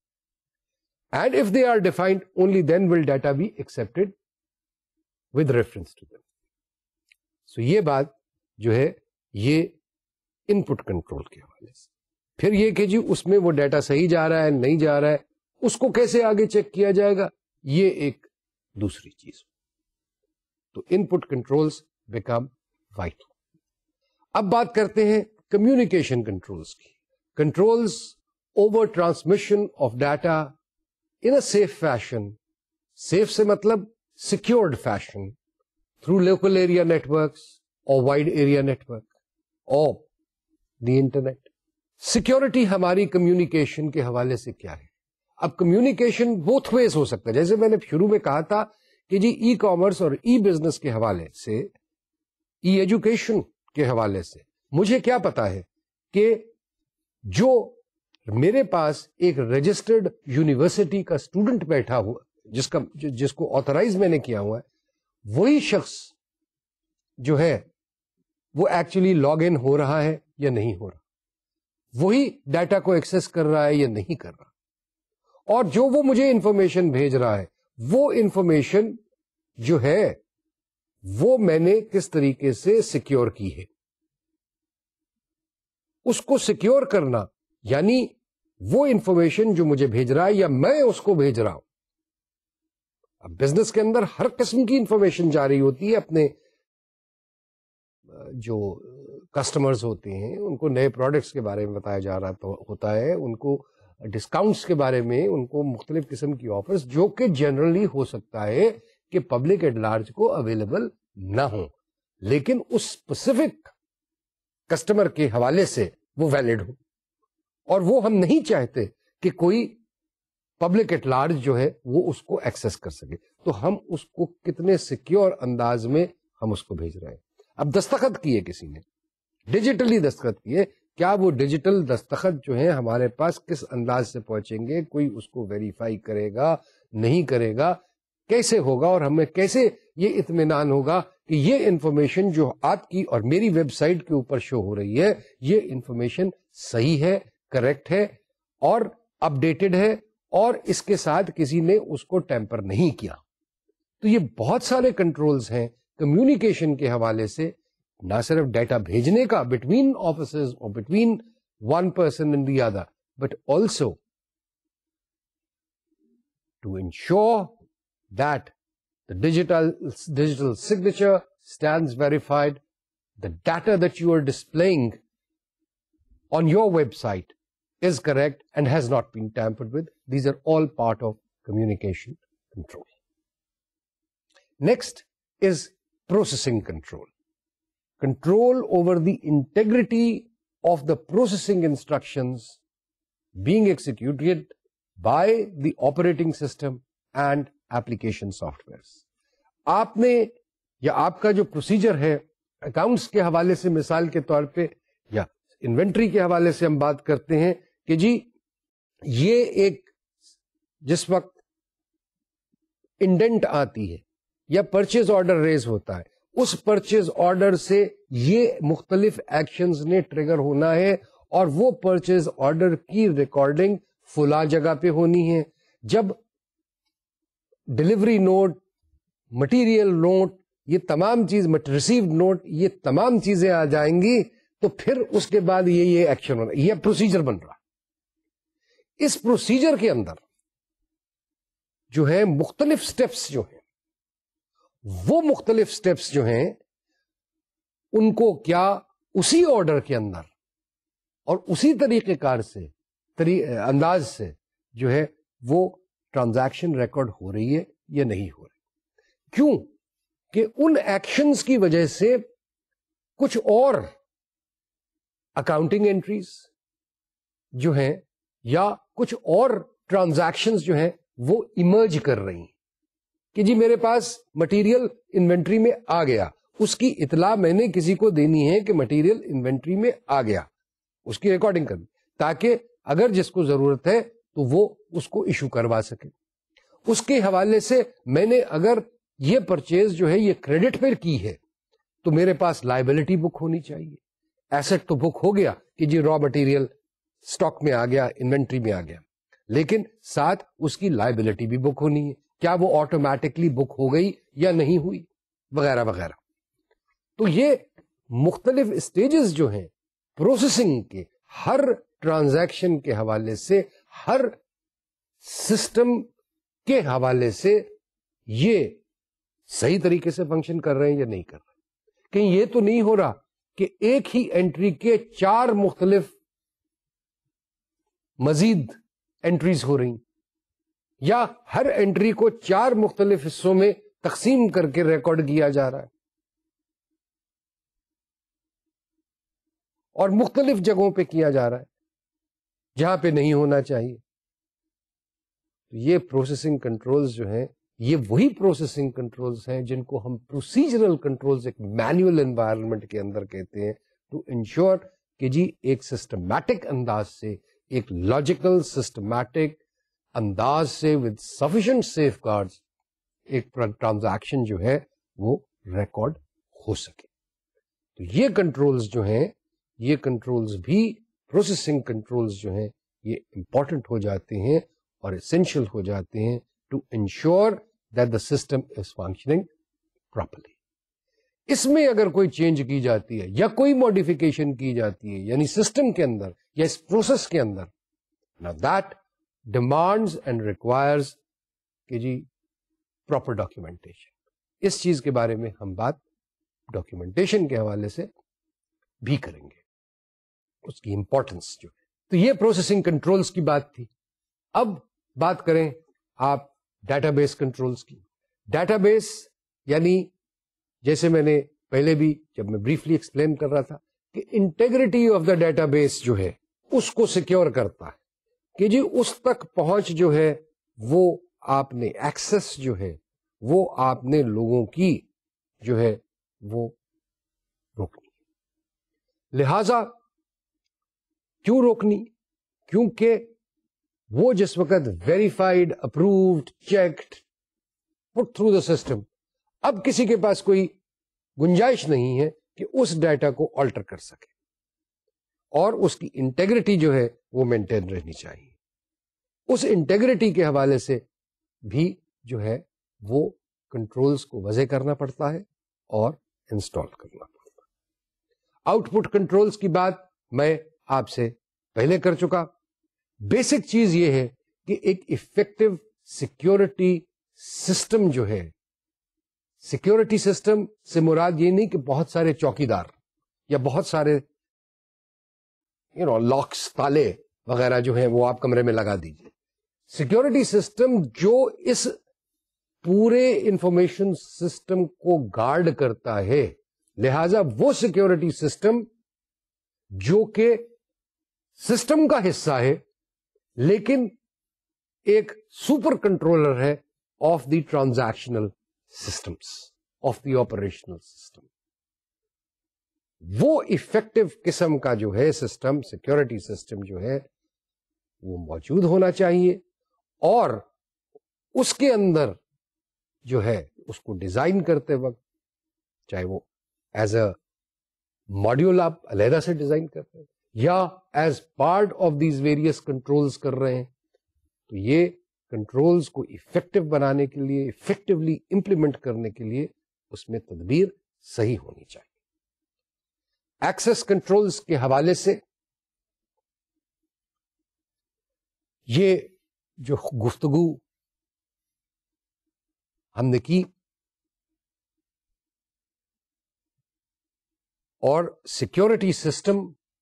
And if they are defined, only then will data be accepted with reference to them. So یہ بات جو ہے یہ ان پٹ control کے حوالے سے. پھر یہ کہ جی اس میں وہ ڈیٹا صحیح جا رہا ہے نہیں جا رہا ہے, اس کو کیسے آگے چیک کیا جائے گا, یہ ایک دوسری چیز. تو input controls become vital. اب بات کرتے ہیں کمیونیکیشن کنٹرولز کی. Controls over transmission of data in a safe fashion. Safe سے مطلب secured fashion through local area networks اور وائڈ ایریا نیٹورک اور دی انٹرنیٹ. سیکورٹی ہماری کمیونیکیشن کے حوالے سے کیا ہے؟ اب کمیونیکیشن بوتھ ویز ہو سکتا ہے. جیسے میں نے شروع میں کہا تھا کہ جی ای کامرس اور ای بزنس کے حوالے سے, ای ایجوکیشن کے حوالے سے مجھے کیا پتا ہے کہ جو میرے پاس ایک رجسٹرڈ یونیورسٹی کا اسٹوڈنٹ بیٹھا ہوا جس کا جس کو آتھرائز میں نے کیا ہوا ہے, وہی شخص جو ہے وہ ایکچولی لاگ ان ہو رہا ہے یا نہیں ہو رہا, وہی ڈیٹا کو ایکسس کر رہا ہے یا نہیں کر رہا, اور جو وہ مجھے انفارمیشن بھیج رہا ہے وہ انفارمیشن جو ہے وہ میں نے کس طریقے سے سیکیور کی ہے. اس کو سیکیور کرنا یعنی وہ انفارمیشن جو مجھے بھیج رہا ہے یا میں اس کو بھیج رہا ہوں. اب بزنس کے اندر ہر قسم کی انفارمیشن جاری ہوتی ہے. اپنے جو کسٹمرز ہوتے ہیں ان کو نئے پروڈکٹس کے بارے میں بتایا جا رہا ہوتا ہے, ان کو ڈسکاؤنٹس کے بارے میں, ان کو مختلف قسم کی آفرز جو کہ جنرلی ہو سکتا ہے کہ پبلک ایٹ لارج کو اویلیبل نہ ہوں, لیکن اس اسپیسیفک کسٹمر کے حوالے سے وہ ویلڈ ہو, اور وہ ہم نہیں چاہتے کہ کوئی پبلک ایٹ لارج جو ہے وہ اس کو ایکسس کر سکے. تو ہم اس کو کتنے سیکیور انداز میں ہم اس کو بھیج رہے ہیں. اب دستخط کیے کسی نے, ڈیجیٹلی دستخط کیے, کیا وہ ڈیجیٹل دستخط جو ہیں ہمارے پاس کس انداز سے پہنچیں گے, کوئی اس کو ویریفائی کرے گا نہیں کرے گا, کیسے ہوگا, اور ہمیں کیسے یہ اطمینان ہوگا کہ یہ انفارمیشن جو آپ کی اور میری ویب سائٹ کے اوپر شو ہو رہی ہے یہ انفارمیشن صحیح ہے, کریکٹ ہے اور اپ ڈیٹڈ ہے, اور اس کے ساتھ کسی نے اس کو ٹیمپر نہیں کیا. تو یہ بہت سارے کنٹرولز ہیں کمیونیکیشن کے حوالے سے نہ صرف ڈیٹا بھیجنے کا بٹوین آفیسز اور between one person and the other, but also to ensure that the digital digital signature stands verified, the data that you are displaying on your website is correct and has not been tampered with. These are all part of communication control. Next is processing control. Control over the integrity of the processing instructions being executed by the operating system and application software. آپ نے یا آپ کا جو procedure ہے accounts کے حوالے سے مثال کے طور پہ یا انوینٹری کے حوالے سے ہم بات کرتے ہیں کہ جی یہ ایک جس وقت انڈنٹ آتی ہے یا پرچیز آرڈر ریز ہوتا ہے, اس پرچیز آرڈر سے یہ مختلف ایکشنز نے ٹریگر ہونا ہے اور وہ پرچیز آرڈر کی ریکارڈنگ فلاں جگہ پہ ہونی ہے. جب ڈلیوری نوٹ, مٹیریل نوٹ, یہ تمام چیز, ریسیوڈ نوٹ, یہ تمام چیزیں آ جائیں گی تو پھر اس کے بعد یہ یہ ایکشن ہونا, یہ پروسیجر بن رہا. اس پروسیجر کے اندر جو ہے مختلف سٹیپس جو ہیں, وہ مختلف سٹیپس جو ہیں ان کو کیا اسی آرڈر کے اندر اور اسی طریقہ کار سے انداز سے جو ہے وہ ٹرانزیکشن ریکارڈ ہو رہی ہے یا نہیں ہو رہی. کیوں کہ ان ایکشنز کی وجہ سے کچھ اور اکاؤنٹنگ انٹریز جو ہیں یا کچھ اور ٹرانزیکشنز جو ہیں وہ ایمرج کر رہی ہیں کہ جی میرے پاس مٹیریل انوینٹری میں آ گیا, اس کی اطلاع میں نے کسی کو دینی ہے کہ مٹیریل انوینٹری میں آ گیا, اس کی ریکارڈنگ کرنی تاکہ اگر جس کو ضرورت ہے تو وہ اس کو ایشو کروا سکے. اس کے حوالے سے میں نے اگر یہ پرچیز جو ہے یہ کریڈٹ پر کی ہے تو میرے پاس لائبلٹی بک ہونی چاہیے. ایسٹ تو بک ہو گیا کہ جی را مٹیریل اسٹاک میں آ گیا, انوینٹری میں آ گیا, لیکن ساتھ اس کی لائبلٹی بھی بک ہونی ہے. کیا وہ آٹومیٹکلی بک ہو گئی یا نہیں ہوئی, وغیرہ وغیرہ. تو یہ مختلف اسٹیجز جو ہیں پروسیسنگ کے, ہر ٹرانزیکشن کے حوالے سے, ہر سسٹم کے حوالے سے یہ صحیح طریقے سے فنکشن کر رہے ہیں یا نہیں کر رہے. کہیں یہ تو نہیں ہو رہا کہ ایک ہی انٹری کے چار مختلف مزید انٹریز ہو رہی یا ہر انٹری کو چار مختلف حصوں میں تقسیم کر کے ریکارڈ کیا جا رہا ہے اور مختلف جگہوں پہ کیا جا رہا ہے جہاں پہ نہیں ہونا چاہیے. تو یہ پروسیسنگ کنٹرولز جو ہیں یہ وہی پروسیسنگ کنٹرولز ہیں جن کو ہم پروسیجرل کنٹرولز ایک مینوئل انوائرمنٹ کے اندر کہتے ہیں, ٹو انشور کہ جی ایک سسٹمیٹک انداز سے, ایک لاجیکل سسٹمیٹک انداز سے ود سفیشینٹ سیف گارڈز ایک ٹرانزیکشن جو ہے وہ ریکارڈ ہو سکے. تو یہ کنٹرولز جو ہیں یہ کنٹرولز بھی پروسیسنگ کنٹرولز جو ہیں یہ امپورٹنٹ ہو جاتے ہیں اور اسینشیل ہو جاتے ہیں to ensure that the system is functioning properly. اس میں اگر کوئی چینج کی جاتی ہے یا کوئی ماڈیفیکیشن کی جاتی ہے یعنی سسٹم کے اندر یا اس پروسیس کے اندر, نا دیٹ ڈیمانڈز اینڈ ریکوائرز کہ جی پراپر ڈاکیومنٹیشن. اس چیز کے بارے میں ہم بات ڈاکیومنٹیشن کے حوالے سے بھی کریں گے, اس کی امپورٹنس جو ہے. تو یہ پروسیسنگ کنٹرولز کی بات تھی. اب بات کریں آپ ڈیٹا بیس کنٹرولز کی. ڈیٹا بیس یعنی جیسے میں نے پہلے بھی جب میں بریفلی ایکسپلین کر رہا تھا کہ integrity of the database جو ہے اس کو سیکیور کرتا ہے کہ جی اس تک پہنچ جو ہے وہ آپ نے ایکسس جو ہے وہ آپ نے لوگوں کی جو ہے وہ روکنی. لہذا کیوں روکنی؟ کیونکہ وہ جس وقت verified, approved, checked, put through the system, اب کسی کے پاس کوئی گنجائش نہیں ہے کہ اس ڈیٹا کو آلٹر کر سکے اور اس کی انٹیگریٹی جو ہے وہ مینٹین رہنی چاہیے. اس انٹیگریٹی کے حوالے سے بھی جو ہے وہ کنٹرولز کو وضع کرنا پڑتا ہے اور انسٹال کرنا پڑتا ہے. آؤٹ پٹ کنٹرولز کی بات میں آپ سے پہلے کر چکا. بیسک چیز یہ ہے کہ ایک افیکٹو سیکورٹی سسٹم جو ہے, سیکورٹی سسٹم سے مراد یہ نہیں کہ بہت سارے چوکیدار یا بہت سارے یو نو لاکس, تالے وغیرہ جو ہیں وہ آپ کمرے میں لگا دیجیے. سیکورٹی سسٹم جو اس پورے انفارمیشن سسٹم کو گارڈ کرتا ہے, لہذا وہ سیکورٹی سسٹم جو کہ سسٹم کا حصہ ہے لیکن ایک سپر کنٹرولر ہے of the transactional systems, of the operational system. وہ افیکٹو قسم کا جو ہے سسٹم, سیکورٹی سسٹم جو ہے وہ موجود ہونا چاہیے, اور اس کے اندر جو ہے اس کو ڈیزائن کرتے وقت, چاہے وہ ایز اے ماڈیول آپ علیحدہ سے ڈیزائن کرتے ہیں یا as part of these various controls کر رہے ہیں, تو یہ کنٹرولز کو افیکٹو بنانے کے لیے, افیکٹولی امپلیمنٹ کرنے کے لیے اس میں تدبیر صحیح ہونی چاہیے. ایکسس کنٹرولز کے حوالے سے یہ جو گفتگو ہم نے کی, اور سیکورٹی سسٹم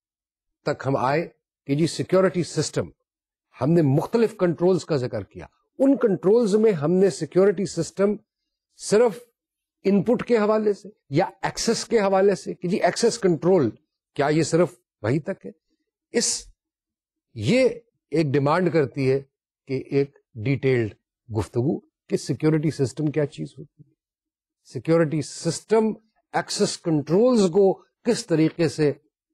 تک ہم آئے کہ جی سیکورٹی سسٹم ہم نے مختلف کنٹرولز کا ذکر کیا. ان کنٹرولز میں ہم نے سیکورٹی سسٹم صرف ان پٹ کے حوالے سے یا ایکسس کے حوالے سے کہ جی ایکسس کنٹرول کیا یہ صرف وہی تک ہے, اس یہ ایک ڈیمانڈ کرتی ہے کہ ایک ڈیٹیلڈ گفتگو کہ سیکورٹی سسٹم کیا چیز ہوتی ہے, سیکورٹی سسٹم ایکسس کنٹرولز کو کس طریقے سے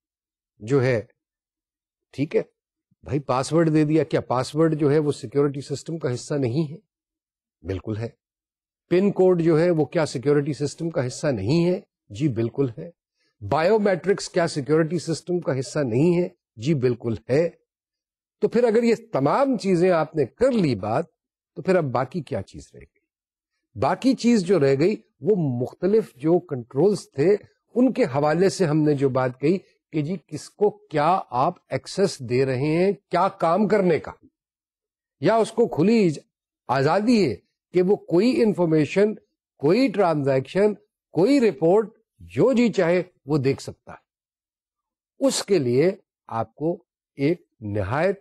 جو ہے, ٹھیک ہے بھائی پاسورڈ دے دیا, کیا پاسورڈ جو ہے وہ سیکورٹی سسٹم کا حصہ نہیں ہے؟ بالکل ہے. پن کوڈ جو ہے وہ کیا سیکورٹی سسٹم کا حصہ نہیں ہے؟ جی بالکل ہے. بایو میٹرکس کیا سیکورٹی سسٹم کا حصہ نہیں ہے؟ جی بالکل ہے. تو پھر اگر یہ تمام چیزیں آپ نے کر لی بات, تو پھر اب باقی کیا چیز رہ گئی؟ باقی چیز جو رہ گئی وہ مختلف جو کنٹرولز تھے ان کے حوالے سے ہم نے جو بات کہی کہ جی کس کو کیا آپ ایکسس دے رہے ہیں کیا کام کرنے کا, یا اس کو کھلی آزادی ہے کہ وہ کوئی انفارمیشن, کوئی ٹرانزیکشن, کوئی رپورٹ جو جی چاہے وہ دیکھ سکتا ہے. اس کے لیے آپ کو ایک نہایت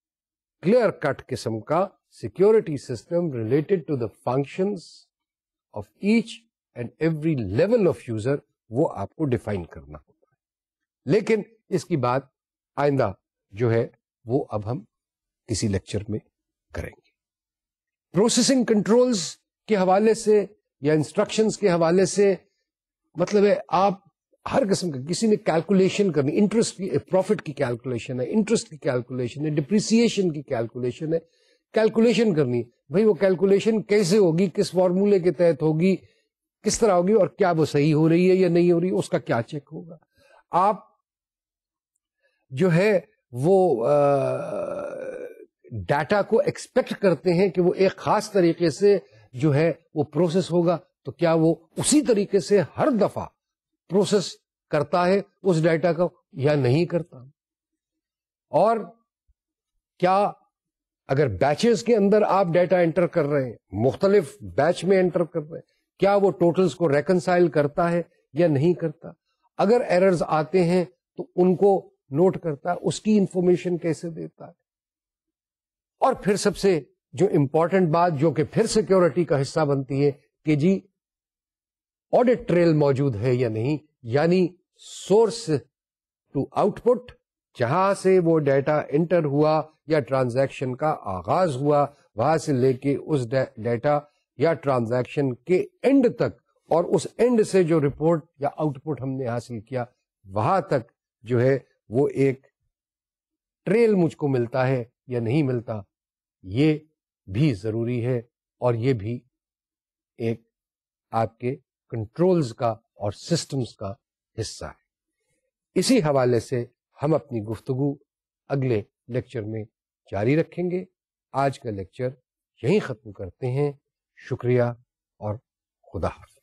کلیئر کٹ قسم کا security system related to the functions of each and every level of user وہ آپ کو ڈیفائن کرنا ہوتا ہے. لیکن اس کی بات آئندہ جو ہے وہ اب ہم کسی لیکچر میں کریں گے. پروسیسنگ کنٹرولز کے حوالے سے یا انسٹرکشنز کے حوالے سے مطلب ہے آپ ہر قسم کا, کسی نے کیلکولیشن کرنی, انٹرسٹ کی پروفٹ کی کیلکولیشن ہے, انٹرسٹ کی کیلکولیشن ہے, ڈپریسیشن کی کیلکولیشن ہے, کیلکولیشن کرنی بھائی وہ کیلکولیشن کیسے ہوگی, کس فارمولے کے تحت ہوگی, کس طرح ہوگی, اور کیا وہ صحیح ہو رہی ہے یا نہیں ہو رہی, اس کا کیا چیک ہوگا. آپ جو ہے وہ ڈیٹا کو ایکسپیکٹ کرتے ہیں کہ وہ ایک خاص طریقے سے جو ہے وہ پروسیس ہوگا, تو کیا وہ اسی طریقے سے ہر دفعہ پروسیس کرتا ہے اس ڈیٹا کو یا نہیں کرتا. اور کیا اگر بیچز کے اندر آپ ڈیٹا انٹر کر رہے ہیں, مختلف بیچ میں انٹر کر رہے ہیں, کیا وہ ٹوٹلز کو ریکنسائل کرتا ہے یا نہیں کرتا. اگر ایررز آتے ہیں تو ان کو نوٹ کرتا ہے, اس کی انفارمیشن کیسے دیتا ہے. اور پھر سب سے جو امپورٹنٹ بات جو کہ پھر سیکورٹی کا حصہ بنتی ہے کہ جی آڈٹ ٹریل موجود ہے یا نہیں, یعنی سورس ٹو آؤٹ پٹ, جہاں سے وہ ڈیٹا انٹر ہوا یا ٹرانزیکشن کا آغاز ہوا وہاں سے لے کے اس ڈیٹا یا ٹرانزیکشن کے اینڈ تک, اور اس اینڈ سے جو رپورٹ یا آؤٹ پٹ ہم نے حاصل کیا وہاں تک جو ہے وہ ایک ٹریل مجھ کو ملتا ہے یا نہیں ملتا, یہ بھی ضروری ہے. اور یہ بھی ایک آپ کے کنٹرولز کا اور سسٹمز کا حصہ ہے. اسی حوالے سے ہم اپنی گفتگو اگلے لیکچر میں جاری رکھیں گے. آج کا لیکچر یہیں ختم کرتے ہیں. شکریہ اور خدا حافظ.